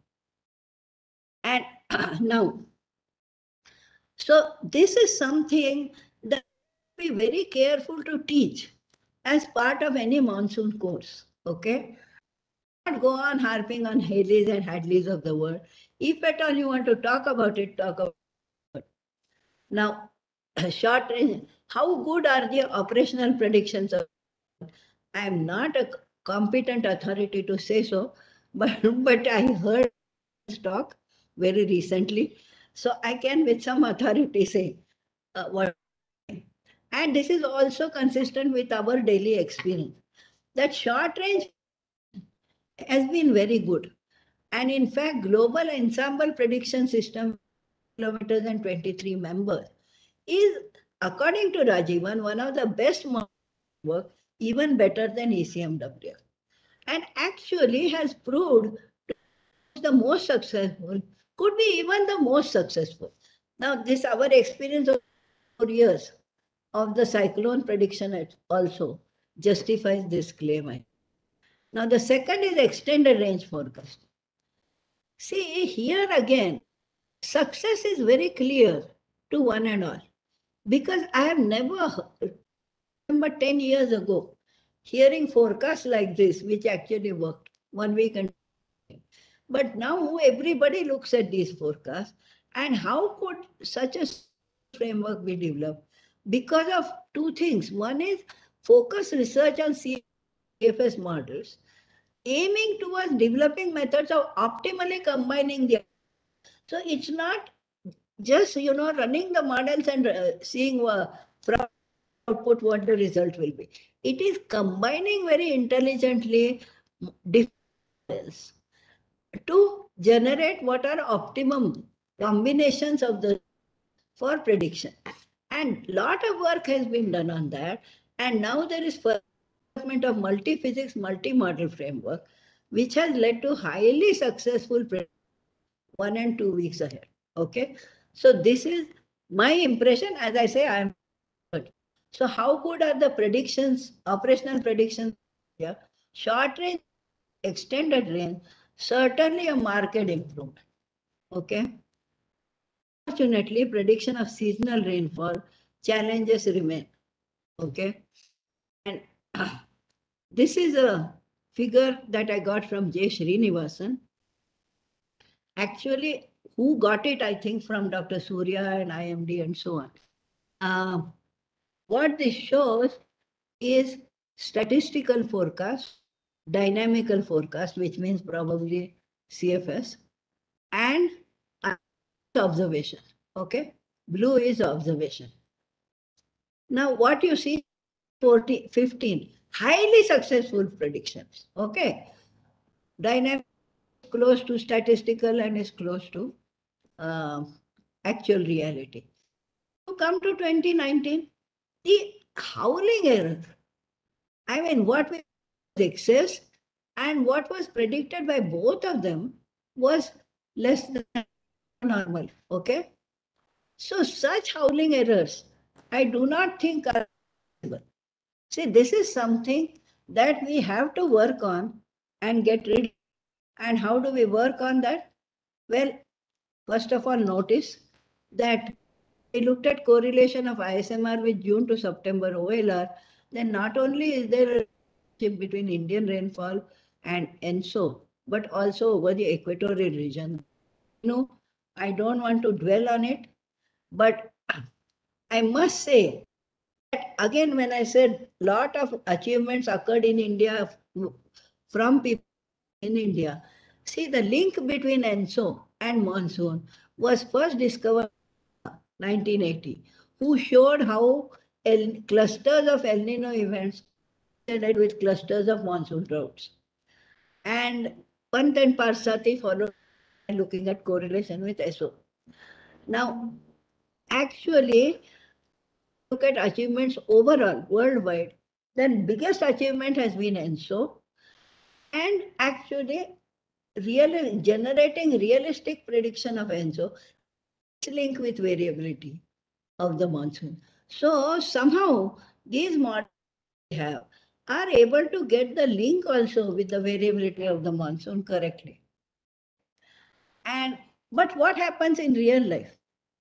And now, so this is something that we be very careful to teach as part of any monsoon course. Okay. Not go on harping on Halley's and Hadleys of the world. If at all you want to talk about it, talk about it. Now, short range, how good are the operational predictions of? I am not a competent authority to say so, but, but I heard this talk very recently. So I can with some authority say uh, what. And this is also consistent with our daily experience. That short range has been very good. And in fact, global ensemble prediction system, kilometers and twenty-three members, is, according to Rajivan, one of the best work, even better than E C M W. And actually has proved the most successful, could be even the most successful. Now, this our experience of four years of the cyclone prediction also justifies this claim. Now, the second is extended range forecast. See, here again, success is very clear to one and all. Because I have never heard, remember ten years ago, hearing forecasts like this, which actually worked one week and but now everybody looks at these forecasts, and how could such a framework be developed? Because of two things. One is focus research on C F S models, aiming towards developing methods of optimally combining the. So it's not just, you know, running the models and uh, seeing uh, from output what the result will be. It is combining very intelligently different models to generate what are optimum combinations of the for prediction. And lot of work has been done on that. And now there is development of multi-physics, multi-model framework, which has led to highly successful prediction one and two weeks ahead. Okay. So this is my impression. As I say, I am good. So how good are the predictions, operational predictions? Yeah. Short range, extended range, certainly a market improvement. Okay. Unfortunately, prediction of seasonal rainfall challenges remain. Okay. And this is a figure that I got from J. Srinivasan. Actually, who got it, I think, from Doctor Surya and I M D and so on. Uh, what this shows is statistical forecast, dynamical forecast, which means probably C F S, and observation. Okay. Blue is observation. Now, what you see, forty, fifteen, highly successful predictions. Okay. Dynamic is close to statistical and is close to uh, actual reality. To come to twenty nineteen, the howling error. I mean, what was excess and what was predicted by both of them was less than normal. Okay. So such howling errors, I do not think are possible. See, this is something that we have to work on and get rid of. And how do we work on that? Well, first of all, notice that we looked at correlation of I S M R with June to September O L R. Then not only is there a relationship between Indian rainfall and ENSO, but also over the equatorial region. You know, I don't want to dwell on it, but I must say that again, when I said a lot of achievements occurred in India from people in India, see the link between ENSO and monsoon was first discovered in nineteen eighty, who showed how El, clusters of El Nino events ended with clusters of monsoon droughts. And Pant and Parsati followed by looking at correlation with E S O. Now, actually, look at achievements overall, worldwide, then biggest achievement has been ENSO. And actually, real, generating realistic prediction of ENSO is linked with variability of the monsoon. So somehow these models we have are able to get the link also with the variability of the monsoon correctly. And but what happens in real life?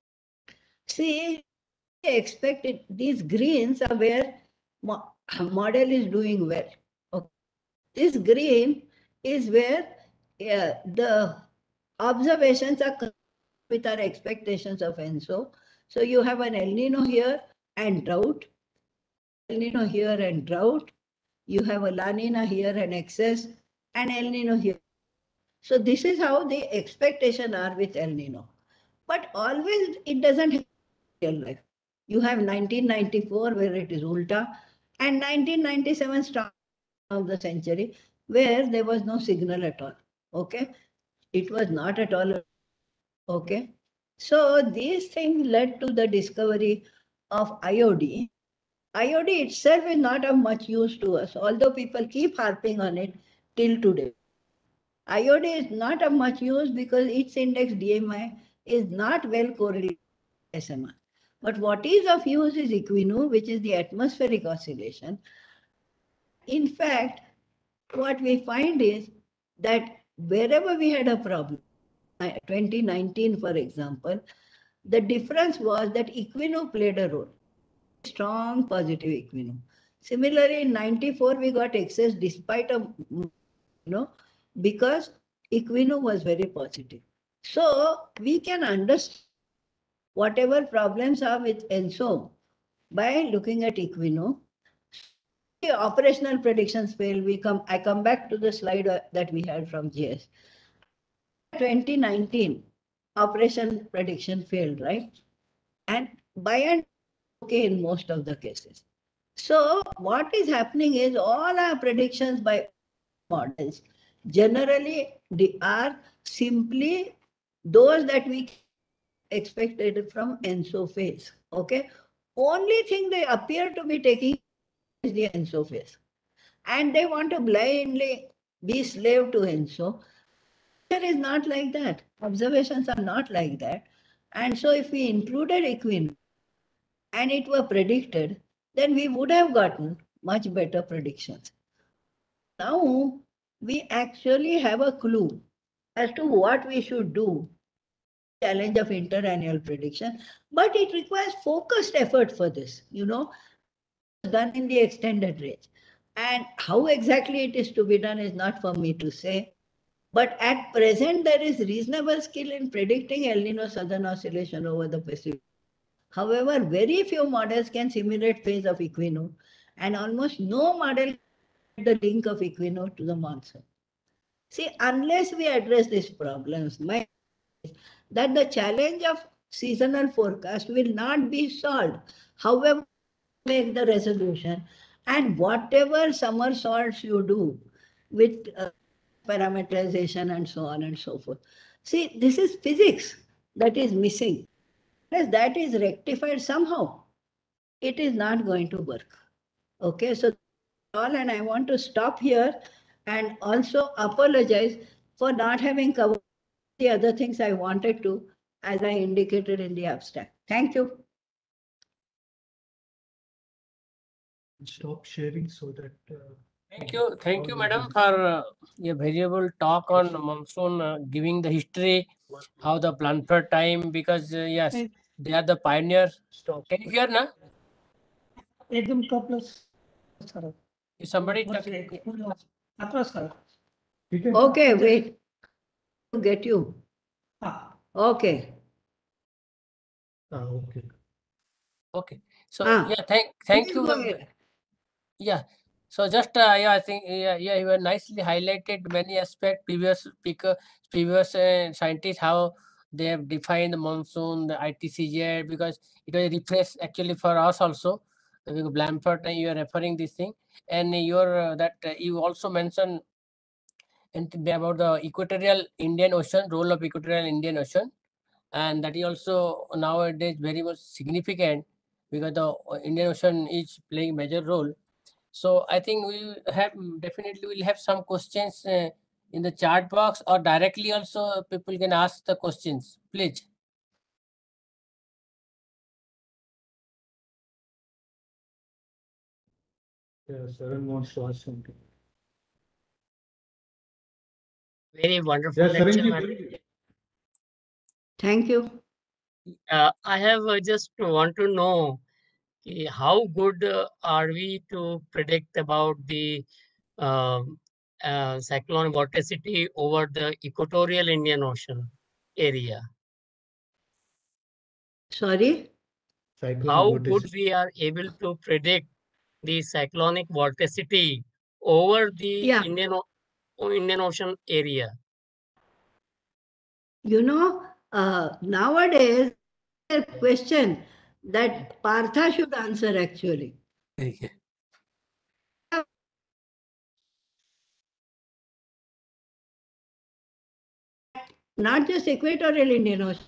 See, expected these greens are where mo model is doing well. Okay. This green is where uh, the observations are with our expectations of ENSO. So you have an El Nino here and drought, El Nino here and drought. You have a La Nina here and excess, and El Nino here. So this is how the expectation are with El Nino. But always it doesn't have real life. You have nineteen ninety-four where it is ulta, and nineteen ninety-seven start of the century where there was no signal at all. Okay, it was not at all. Okay, so these things led to the discovery of I O D. I O D itself is not of much use to us, although people keep harping on it till today. I O D is not of much use because its index D M I is not well correlated with S M R. But what is of use is Equino, which is the atmospheric oscillation. In fact, what we find is that wherever we had a problem, twenty nineteen, for example, the difference was that Equino played a role, strong positive Equino. Similarly, in ninety-four, we got excess despite a, you know, because Equino was very positive. So we can understand whatever problems are with ENSO by looking at Equino. The operational predictions fail. We come. I come back to the slide that we had from J S. twenty nineteen, operation prediction failed, right? And by and okay in most of the cases. So what is happening is all our predictions by models generally are simply those that we expected from ENSO phase. Okay. Only thing they appear to be taking is the ENSO phase. And they want to blindly be slave to ENSO. It is not like that. Observations are not like that. And so if we included equinox and it were predicted, then we would have gotten much better predictions. Now we actually have a clue as to what we should do. Challenge of interannual prediction, but it requires focused effort for this, you know, done in the extended range. And how exactly it is to be done is not for me to say. But at present, there is reasonable skill in predicting El Nino Southern Oscillation over the Pacific. However, very few models can simulate phase of equinox, and almost no model can the link of equinox to the monsoon. See, unless we address these problems, my that the challenge of seasonal forecast will not be solved. However, make the resolution, and whatever somersaults you do with uh, parameterization and so on and so forth. See, this is physics that is missing. Unless that is rectified somehow, it is not going to work. Okay, so all, and I want to stop here and also apologize for not having covered the other things I wanted to, as I indicated in the abstract. Thank you. Stop sharing so that. Uh, Thank you, thank you, madam, for uh, a valuable talk on monsoon, uh, giving the history, how the Blanford time, because uh, yes, they are the pioneers. Stop. Can you hear now? एकदम top plus. Is somebody talk- Okay, wait. To get you. Ah. Okay. Ah, okay. Okay. So Ah. yeah, thank thank Please you. go ma'am. ahead. Yeah. So just uh, yeah, I think yeah, yeah, you have nicely highlighted many aspects. Previous speaker, previous uh, scientists, how they have defined the monsoon, the I T C J, because it was a refresh actually for us also. Because Blanford, and you are referring this thing, and your uh, that uh, you also mentioned and about the equatorial Indian Ocean, role of equatorial Indian Ocean, and that is also nowadays very much significant because the Indian Ocean is playing major role. So I think we have definitely will have some questions uh, in the chat box, or directly also people can ask the questions, please. Yeah, Sharan wants to ask something. Very wonderful Yeah, lecture, Sharan, madam. ji, Thank you. Uh, I have uh, just want to know uh, how good uh, are we to predict about the um, uh, cyclone vorticity over the equatorial Indian Ocean area? Sorry? cyclone How vorticity. good we are able to predict the cyclonic vorticity over the Yeah. Indian, O- Indian Ocean area? You know, uh, nowadays, a question that Partha should answer actually. Okay. Not just equatorial Indian Ocean,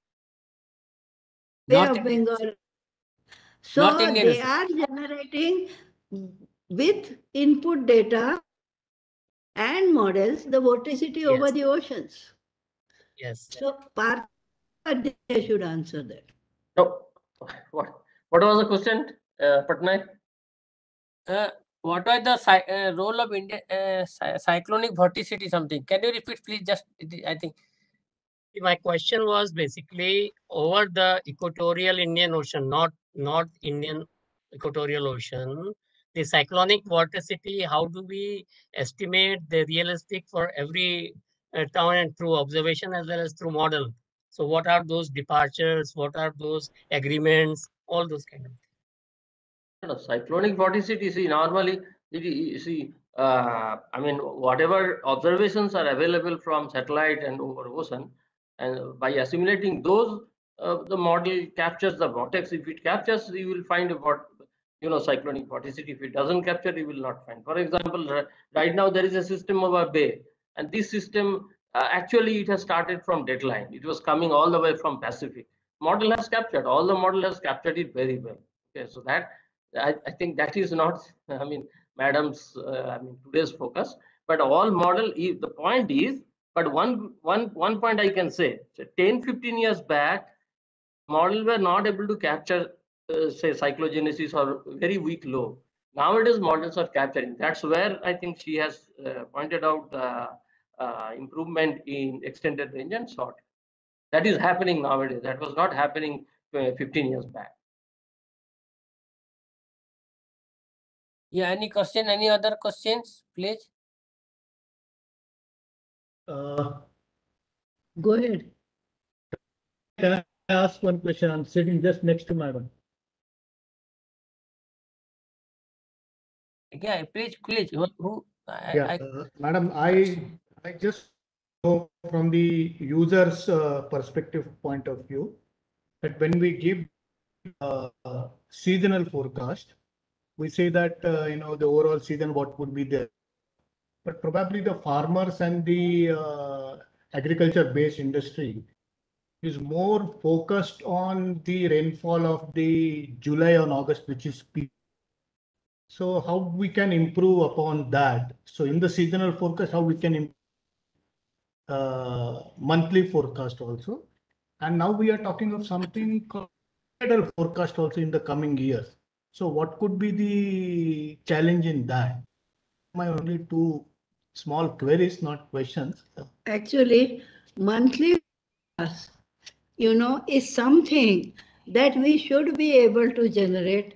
Bay North of Indian. Bengal. North So Indian they Ocean. are generating with input data and models the vorticity over Yes. the oceans. Yes. So Partha they should answer that. No, what what was the question, uh, Patnaik? Uh, what was the cy- uh, role of Indian uh, cy- cyclonic vorticity? Something. Can you repeat, please? Just I think. My question was basically over the equatorial Indian Ocean, not not Indian equatorial ocean. The cyclonic vorticity, how do we estimate the realistic for every uh, town and through observation as well as through model? So what are those departures? What are those agreements? All those kind of things. No, cyclonic vorticity, see, normally, it, you see, uh, I mean, whatever observations are available from satellite and over ocean, and by assimilating those, uh, the model captures the vortex. If it captures, you will find a what, you know, cyclonic vorticity. If it doesn't capture, you will not find. For example, right now there is a system of a bay, and this system uh, actually it has started from deadline. It was coming all the way from Pacific. Model has captured, all the model has captured it very well. Okay, so that I, I think that is not, I mean, madam's, uh, I mean, today's focus, but all model, the point is But one, one, one point I can say, so ten, fifteen years back, models were not able to capture, uh, say, cyclogenesis or very weak low. Nowadays, models are capturing. That's where I think she has uh, pointed out uh, uh, improvement in extended range and short. That is happening nowadays. That was not happening uh, fifteen years back. Yeah, any question, any other questions, please? Uh, Go ahead. Can I ask one question? I'm sitting just next to madam. Yeah, please, please. Who, who I, Yeah, I, uh, madam, I, I just go from the user's uh, perspective point of view that when we give uh, uh, seasonal forecast, we say that, uh, you know, the overall season, what would be there. But probably the farmers and the uh, agriculture-based industry is more focused on the rainfall of the July and August, which is peak. So how we can improve upon that? So in the seasonal forecast, how we can improve uh, monthly forecast also. And now we are talking of something called decadal forecast also in the coming years. So what could be the challenge in that? My only two small queries, not questions. Actually, monthly forecast, you know, is something that we should be able to generate.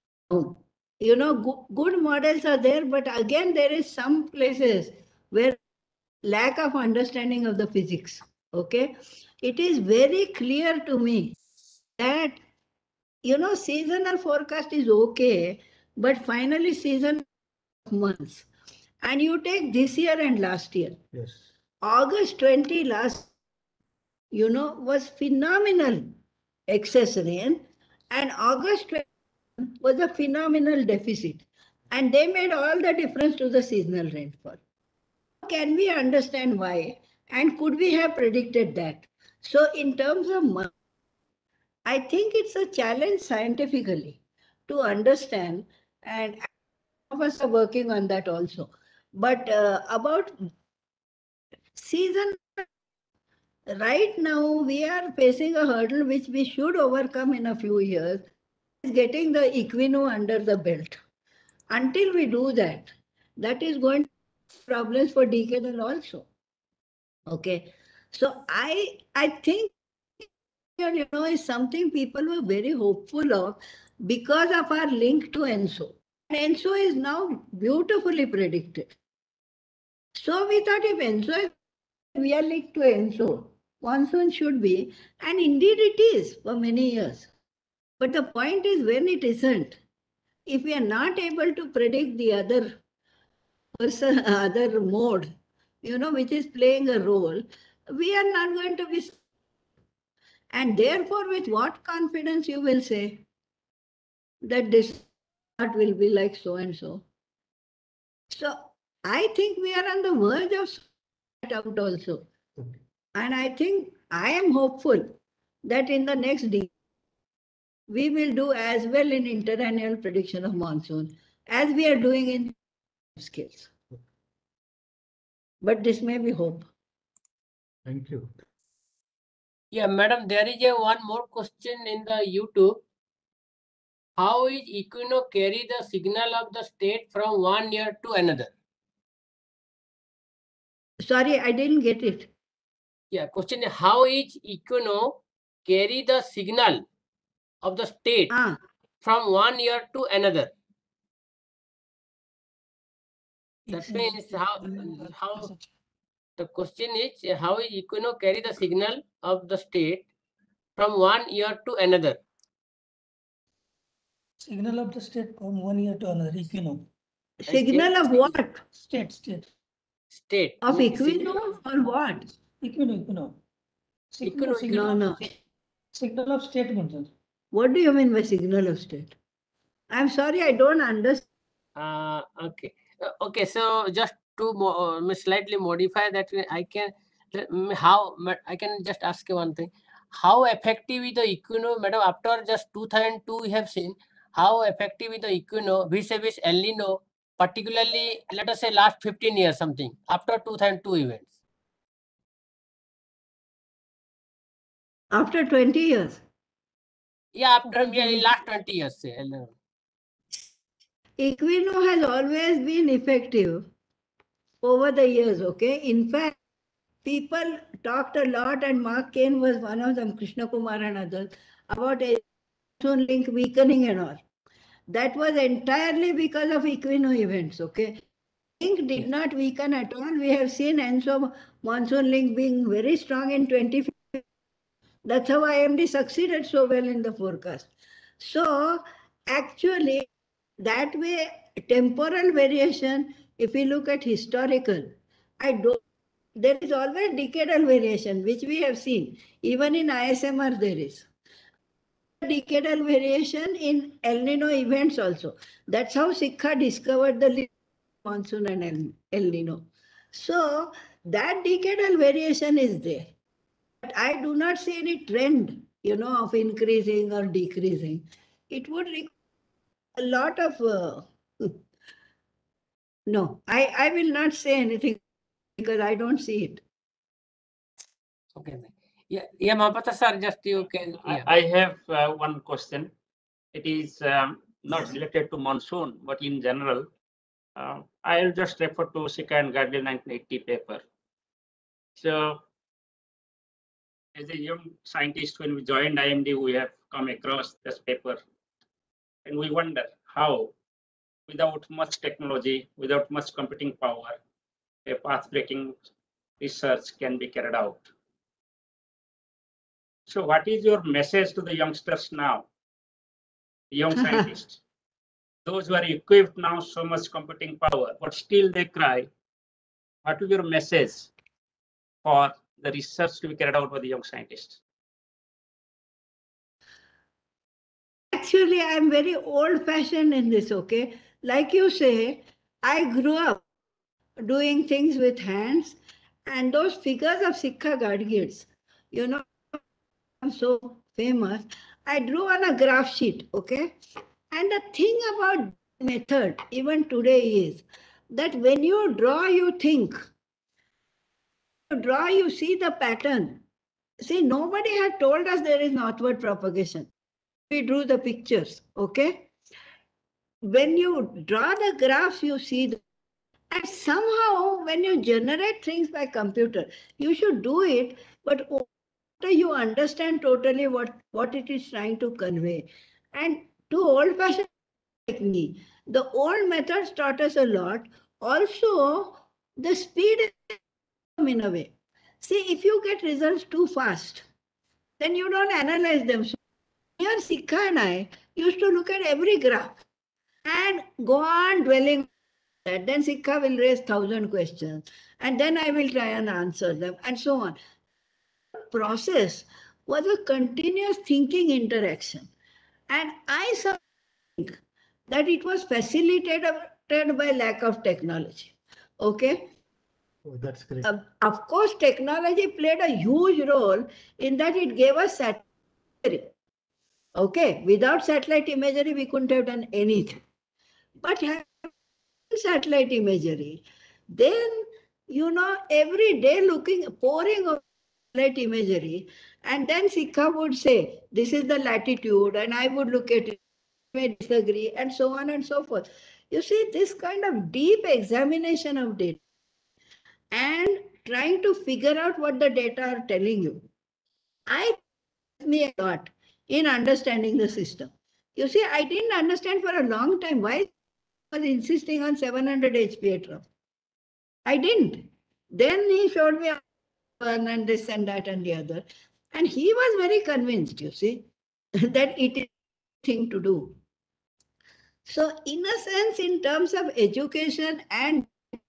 You know, go good models are there, but again, there is some places where lack of understanding of the physics. Okay, it is very clear to me that, you know, seasonal forecast is okay, but finally season months. And you take this year and last year. Yes. August twenty last, you know, was phenomenal excess rain, and August twenty was a phenomenal deficit. And they made all the difference to the seasonal rainfall. Can we understand why? And could we have predicted that? So in terms of month, I think it's a challenge scientifically to understand, and of us are working on that also. But uh, about season, right now we are facing a hurdle which we should overcome in a few years, is getting the equino under the belt. Until we do that, that is going to be problems for decadal also. Okay, so I I think, you know, is something people were very hopeful of because of our link to ENSO. And ENSO is now beautifully predicted. So we thought if ENSO is, we are linked to ENSO, monsoon should be, and indeed it is for many years. But the point is when it isn't, if we are not able to predict the other person, other mode, you know, which is playing a role, we are not going to be. And therefore, with what confidence you will say that this art will be like so and so. So I think we are on the verge of that out also. And I think I am hopeful that in the next decade, we will do as well in interannual prediction of monsoon as we are doing in scales. But this may be hope. Thank you. yeah, madam, there is a one more question in the YouTube. How is Equino carry the signal of the state from one year to another? Sorry, I didn't get it. Yeah, question is how is Equino carry the signal of the state ah. from one year to another? That means how how the question is how is Equino carry the signal of the state from one year to another? Signal of the state from one year to another, Equino. Signal of what? State, state. State. Of Equino or what? Equino, Equino. Equino, Signal, no, no. Signal of state means. What do you mean by signal of state? I'm sorry, I don't understand. Uh, okay. Uh, okay, so just to mo uh, slightly modify that, I can how I can just ask you one thing. How effective is the Equino, madam? After just two thousand two, we have seen how effective is the Equino vis-a-vis El Nino, particularly let us say last fifteen years something after two thousand two events. After twenty years. Yeah, after yeah, last twenty years. say, Equino has always been effective over the years, okay? In fact, people talked a lot, and Mark Kane was one of them, Krishna Kumar and others, about a monsoon link weakening and all. That was entirely because of Equino events, okay? Link did not weaken at all. We have seen ENSO monsoon link being very strong in twenty fifteen. That's how I M D succeeded so well in the forecast. So actually, that way, temporal variation, if we look at historical, I don't, there is always decadal variation, which we have seen. Even in I S M R, there is decadal variation in El Nino events also. That's how Sikha discovered the monsoon and El, El Nino. So that decadal variation is there. But I do not see any trend, you know, of increasing or decreasing. It would require a lot of, uh, no, I, I will not say anything because I don't see it. Okay. Yeah, yeah, Mahapatra sir, just you can. Yeah. I I have uh, one question. It is um, not related to monsoon, but in general. Uh, I'll just refer to Sikha and Gadle nineteen eighty paper. So, as a young scientist, when we joined I M D, we have come across this paper, and we wonder how, without much technology, without much computing power, a path-breaking research can be carried out. So, what is your message to the youngsters now, the young scientists? Those who are equipped now so much computing power, but still they cry. What is your message for the research to be carried out by the young scientists? Actually, I'm very old-fashioned in this, okay? Like you say, I grew up doing things with hands, and those figures of Sikha Gadgids, you know, I'm so famous. I drew on a graph sheet, okay? And the thing about method, even today, is that when you draw, you think. You draw, you see the pattern. See, nobody had told us there is northward propagation. We drew the pictures, okay? When you draw the graphs, you see the, and somehow when you generate things by computer, you should do it, but after you understand totally what, what it is trying to convey. And to old-fashioned like me, the old methods taught us a lot. Also, the speed is in a way. See, if you get results too fast, then you don't analyze them. So here, Sikha and I used to look at every graph and go on dwelling on that. Then Sikha will raise thousand questions, and then I will try and answer them, and so on. The process was a continuous thinking interaction. And I think that it was facilitated by lack of technology. Okay? Oh, that's great. Uh, of course, technology played a huge role in that it gave us satellite imagery. Okay, without satellite imagery, we couldn't have done anything. But having satellite imagery, then, you know, every day looking, pouring of satellite imagery, and then Sikha would say, this is the latitude, and I would look at it, may disagree, and so on and so forth. You see, this kind of deep examination of data and trying to figure out what the data are telling you, I me a lot in understanding the system. You see, I didn't understand for a long time why I was insisting on seven hundred H P A trough. I didn't. Then he showed me one and this and that and the other. And he was very convinced, you see, that it is the thing to do. So in a sense, in terms of education and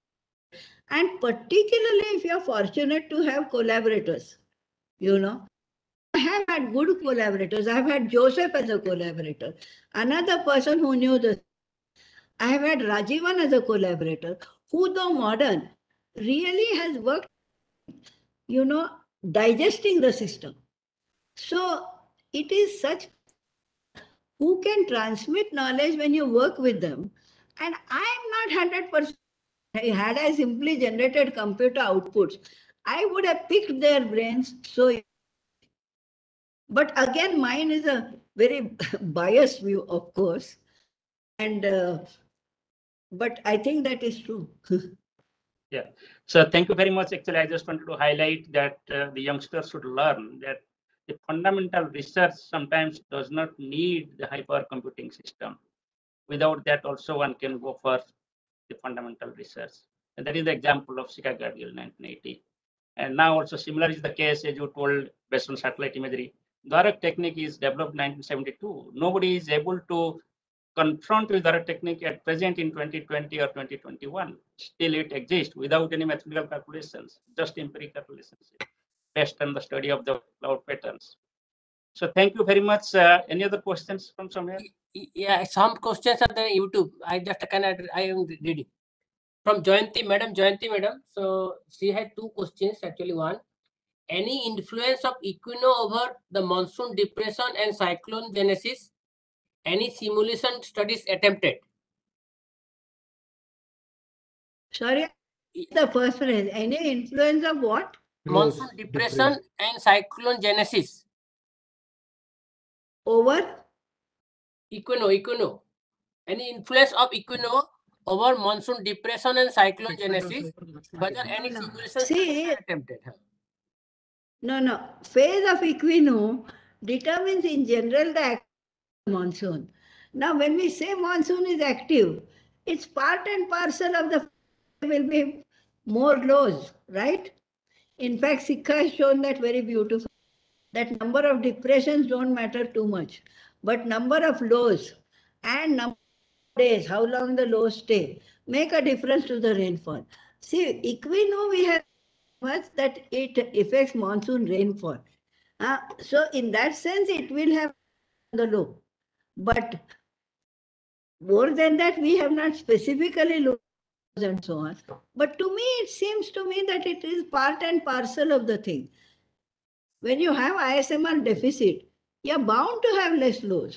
and particularly if you're fortunate to have collaborators, you know, I have had good collaborators. I've had Joseph as a collaborator, another person who knew this. I have had Rajivan as a collaborator, who though modern, really has worked, you know, digesting the system. So it is such who can transmit knowledge when you work with them. And I'm not one hundred percent, had I simply generated computer outputs, I would have picked their brains so But again, mine is a very biased view, of course. And uh, but I think that is true. Yeah. So thank you very much. Actually, I just wanted to highlight that uh, the youngsters should learn that the fundamental research sometimes does not need the hypercomputing system. Without that, also one can go for the fundamental research. And that is the example of Chicago nineteen eighty. And now also similar is the case, as you told, based on satellite imagery. Dirac technique is developed nineteen seventy-two. Nobody is able to confront with Dirac technique at present in twenty twenty or twenty twenty-one. Still it exists without any mathematical calculations, just empirical calculations based on the study of the cloud patterns. So thank you very much. Uh, any other questions from somewhere? Yeah, some questions are there on YouTube. I just cannot, I am reading. From Jayanti, Madam Jayanti, Madam. So she had two questions, actually one. Any influence of Equino over the monsoon depression and cyclone genesis? Any simulation studies attempted? Sorry, the first phrase. Any influence of what? Monsoon depression and cyclone genesis. Over? Equino, Equino. Any influence of Equino over monsoon depression and cyclone genesis? Whether any No, no. simulation See, studies are attempted? No, no. Phase of equino determines in general the act of monsoon. Now, when we say monsoon is active, it's part and parcel of the will be more lows, right? In fact, Sikha has shown that very beautiful. That number of depressions don't matter too much, but number of lows and number of days, how long the lows stay, make a difference to the rainfall. See, equino we have much that it affects monsoon rainfall. Uh, so in that sense, it will have the low. But more than that, we have not specifically looked and so on. But to me, it seems to me that it is part and parcel of the thing. When you have I S M R deficit, you're bound to have less lows.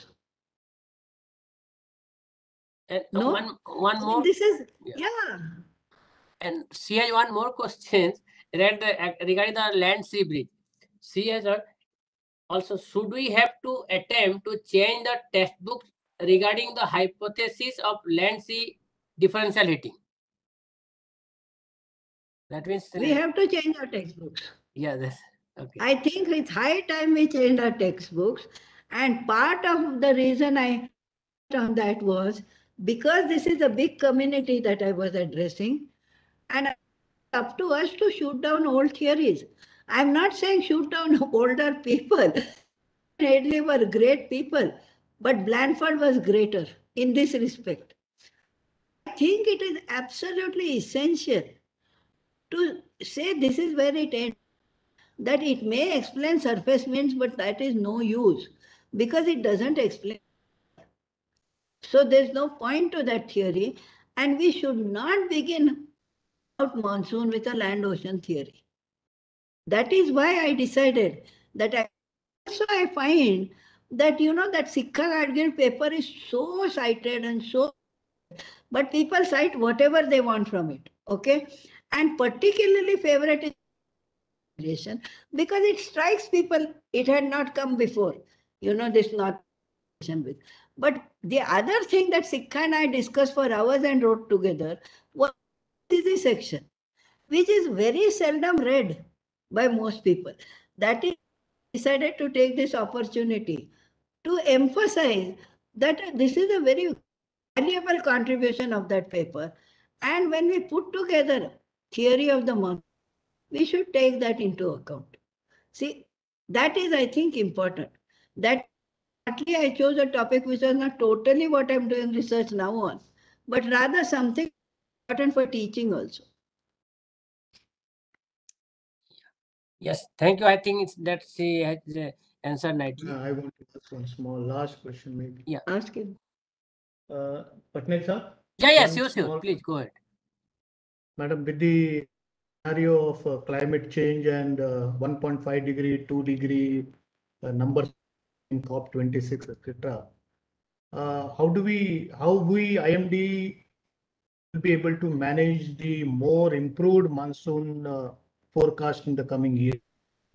And No? one, one more. This is, yeah. yeah. And she has one more question regarding the land sea bridge. She has a, also, should we have to attempt to change the textbook regarding the hypothesis of land sea differential heating? That means we have to change our textbooks. Yeah, that's okay. I think it's high time we change our textbooks. And part of the reason I on that was because this is a big community that I was addressing, and it's up to us to shoot down old theories. I'm not saying shoot down older people. Hadley were great people, but Blanford was greater in this respect. I think it is absolutely essential to say this is where it ends. That it may explain surface winds, but that is no use because it doesn't explain. So there's no point to that theory, and we should not begin out monsoon with a land ocean theory. That is why I decided that I also I find that you know that Sikha Gadgil paper is so cited and so, but people cite whatever they want from it, okay? And particularly favorite is because it strikes people, it had not come before, you know, this not with. But the other thing that Sikha and I discussed for hours and wrote together was this section, which is very seldom read by most people. That is, decided to take this opportunity to emphasize that this is a very valuable contribution of that paper. And when we put together theory of the monsoon, we should take that into account. See, that is, I think, important. That partly I chose a topic which was not totally what I'm doing research now on, but rather something important for teaching also. Yes, thank you. I think it's that she has uh, answered nicely. Uh, I want to ask one small last question, maybe. Yeah. Ask him. Uh, Patnaik sir? Yeah, yes, one sure, sure. small- Please go ahead. Madam, with the scenario of uh, climate change and uh, one point five degree, two degree uh, numbers in COP twenty-six, et cetera, uh, how do we, how we I M D will be able to manage the more improved monsoon uh, forecast in the coming year?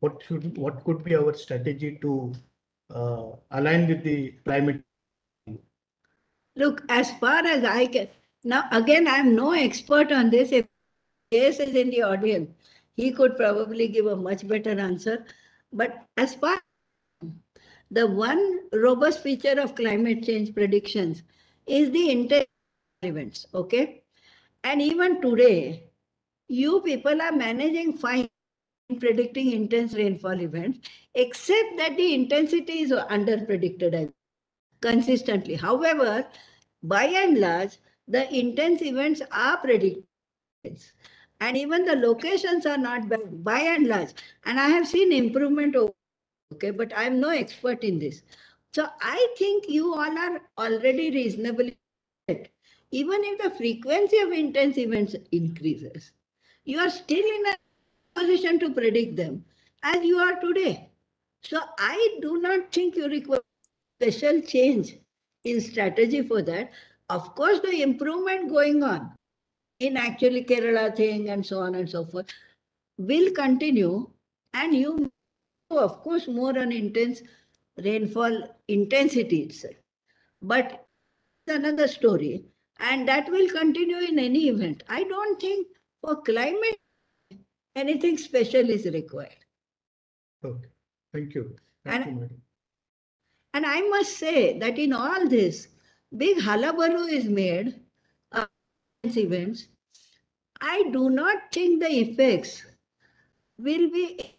what should, what could be our strategy to uh, align with the climate? Look, as far as I can, now again, I'm no expert on this. If Yes is in the audience, he could probably give a much better answer. But as far the one robust feature of climate change predictions is the intense events, okay? And even today, you people are managing fine in predicting intense rainfall events, except that the intensity is under-predicted consistently. However, by and large, the intense events are predicted. And even the locations are not bad, by and large. And I have seen improvement over, okay, but I'm no expert in this. So I think you all are already reasonably set. Even if the frequency of intense events increases, you are still in a position to predict them as you are today. So I do not think you require special change in strategy for that. Of course, the improvement going on in actually Kerala thing and so on and so forth will continue, and you of course more on intense rainfall intensity itself. But it's another story, and that will continue in any event. I don't think for climate anything special is required. Okay, thank you. Thank And, you, madam. and I must say that in all this, big hullabaloo is made of events. I do not think the effects will be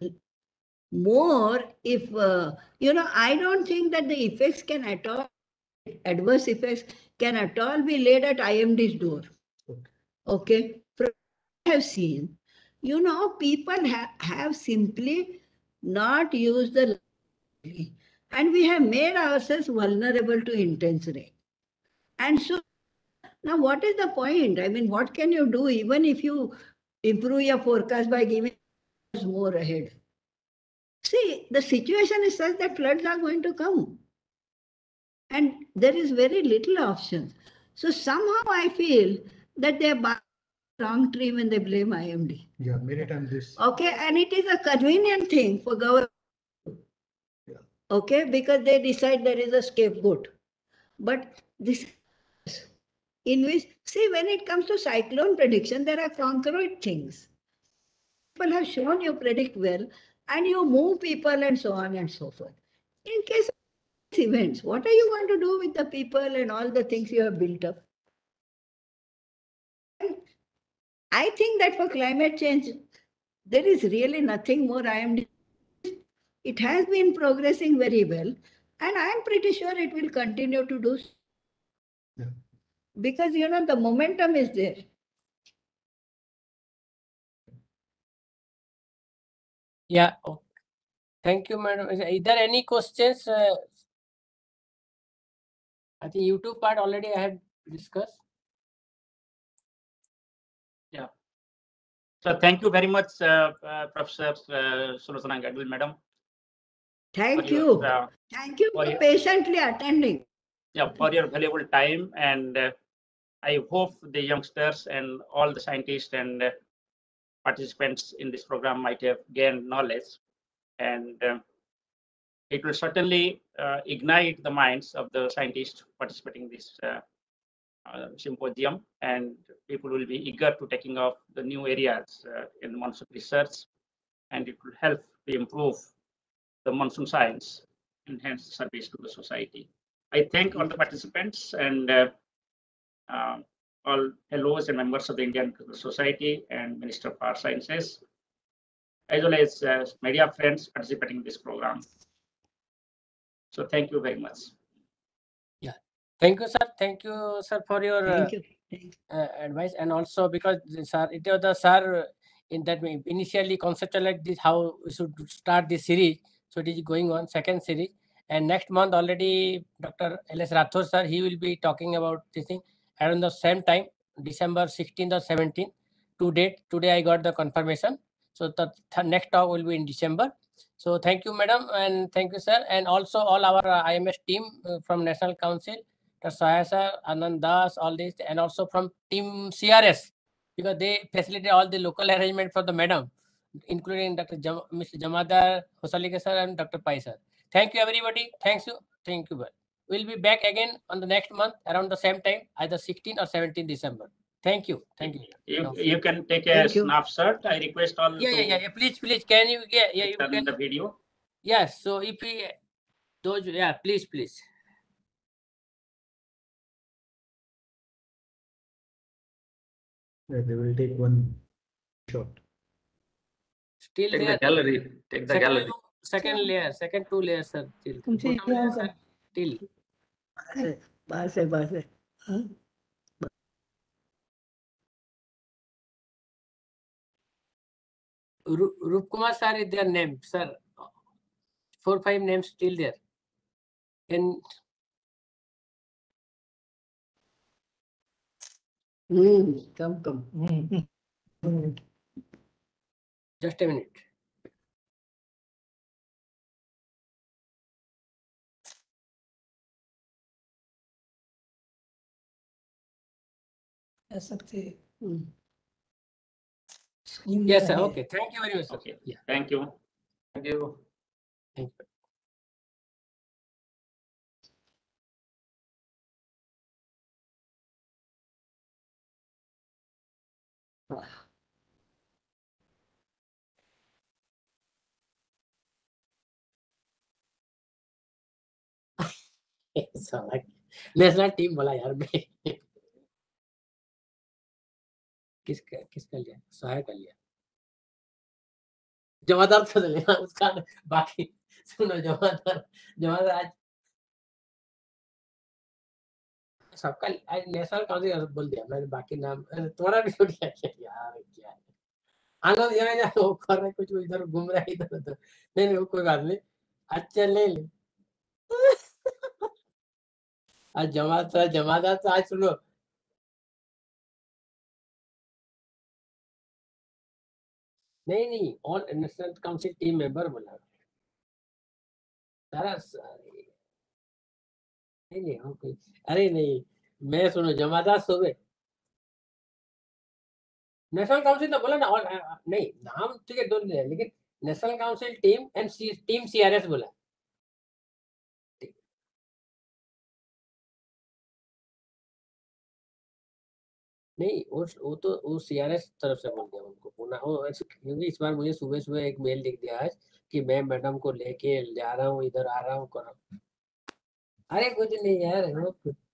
more if, uh, you know, I don't think that the effects can at all, adverse effects can at all be laid at I M D's door. Okay. Okay. From what I have seen, you know, people ha have simply not used the and we have made ourselves vulnerable to intense rain. And so now what is the point? I mean, what can you do even if you improve your forecast by giving more ahead? See, the situation is such that floods are going to come. And there is very little option. So somehow I feel that they are wrong tree when they blame I M D. Yeah, many times this. Okay, and it is a convenient thing for government. Yeah. Okay, because they decide there is a scapegoat. But this in which, see, when it comes to cyclone prediction, there are concrete things. People have shown you predict well, and you move people and so on and so forth. In case of events, what are you going to do with the people and all the things you have built up? And I think that for climate change, there is really nothing more I am doing. It has been progressing very well, and I am pretty sure it will continue to do so. Yeah. Because, you know, the momentum is there. Yeah. Okay. Thank you, madam. Is there any questions? Uh, I think YouTube part already I have discussed. Yeah. So thank you very much, uh, uh, Professor uh, Sulochana Gadgil, madam. Thank for you. your, uh, Thank you for for your- patiently attending. yeah, for your valuable time. And uh, I hope the youngsters and all the scientists and uh, participants in this program might have gained knowledge. And uh, it will certainly uh, ignite the minds of the scientists participating in this uh, uh, symposium, and people will be eager to taking off the new areas uh, in the monsoon research, and it will help to improve the monsoon science, enhance the service to the society. I thank all the participants and uh, uh, all fellows and members of the Indian Society and Minister for Sciences, as well as uh, media friends participating in this program. So thank you very much. Yeah. Thank you, sir. Thank you, sir, for your Thank uh, you. Thank you. uh, advice, and also because the sir, it was the sir in that way initially conceptualized this how we should start this series. So it is going on second series, and next month already Doctor L S Rathore sir, he will be talking about this thing around the same time, December sixteenth or seventeenth. To date, today I got the confirmation. So the th next talk will be in December. So thank you, madam, and thank you, sir, and also all our uh, I M S team uh, from National Council. Sahasa, Anand Das, all this, and also from team C R S, because they facilitate all the local arrangement for the madam. including Doctor Jam, Mister Jamadar, Hosalika sir, and Doctor Pai sir. Thank you, everybody. Thanks you. Thank you. We'll be back again on the next month around the same time, either sixteenth or seventeenth December. Thank you. Thank you. You, No. you can take a Thank you. snapshot. I request all Yeah, to yeah, yeah, yeah. Please, please, can you get, yeah, you turn can. the video. Yes, so if we, those, yeah, please, please. Yeah, they will take one shot. Still Take the there. gallery. Take the Second, gallery. second layer, second two layers, sir. Still. तुमचे Bottom इथे layer, आहो का? sir. Still. बस है बस है हाँ? Ru- Rup Kumar sir is their name, sir. Four, five names still there. And hmm, come come hmm. just a minute. ऐसा थे. Hmm. Screen Yes, there sir. है. Okay. Thank you very much, sir. Okay. Yeah. Thank you. Thank you. Thank you. साला national team बोला यार मैं किसका किसका लिया सहायक का लिया जमादार तो लिया उसका बाकी सुनो जमादार जमादार आज सबका आज नेशनल काउंसिल बोल दिया मैंने बाकी नाम अरे तुम्हारा भी छूट गया क्या यार क्या है आनंद यहाँ जा वो कर रहे कुछ इधर घूम रहा है इधर उधर नहीं नहीं वो कोई बात नहीं अच्छा ले ले आज जमादार जमादार तो आज सुनो नहीं नहीं all national council team member बोला सारा नहीं नहीं हाँ कोई अरे नहीं मैं सुनो जमादार सुबह नेशनल काउंसिल तो बोला ना और नहीं नाम ठीक है दो लेकिन national council team and team CRS बोला नहीं वो वो तो वो सीआरएस तरफ से बोल दिया उनको पुनः वो क्योंकि इस बार मुझे सुबह सुबह एक मेल लिख दिया आज कि मैं मैडम को लेके जा रहा हूँ इधर आ रहा हूँ कर रहा हूँ अरे कुछ नहीं यार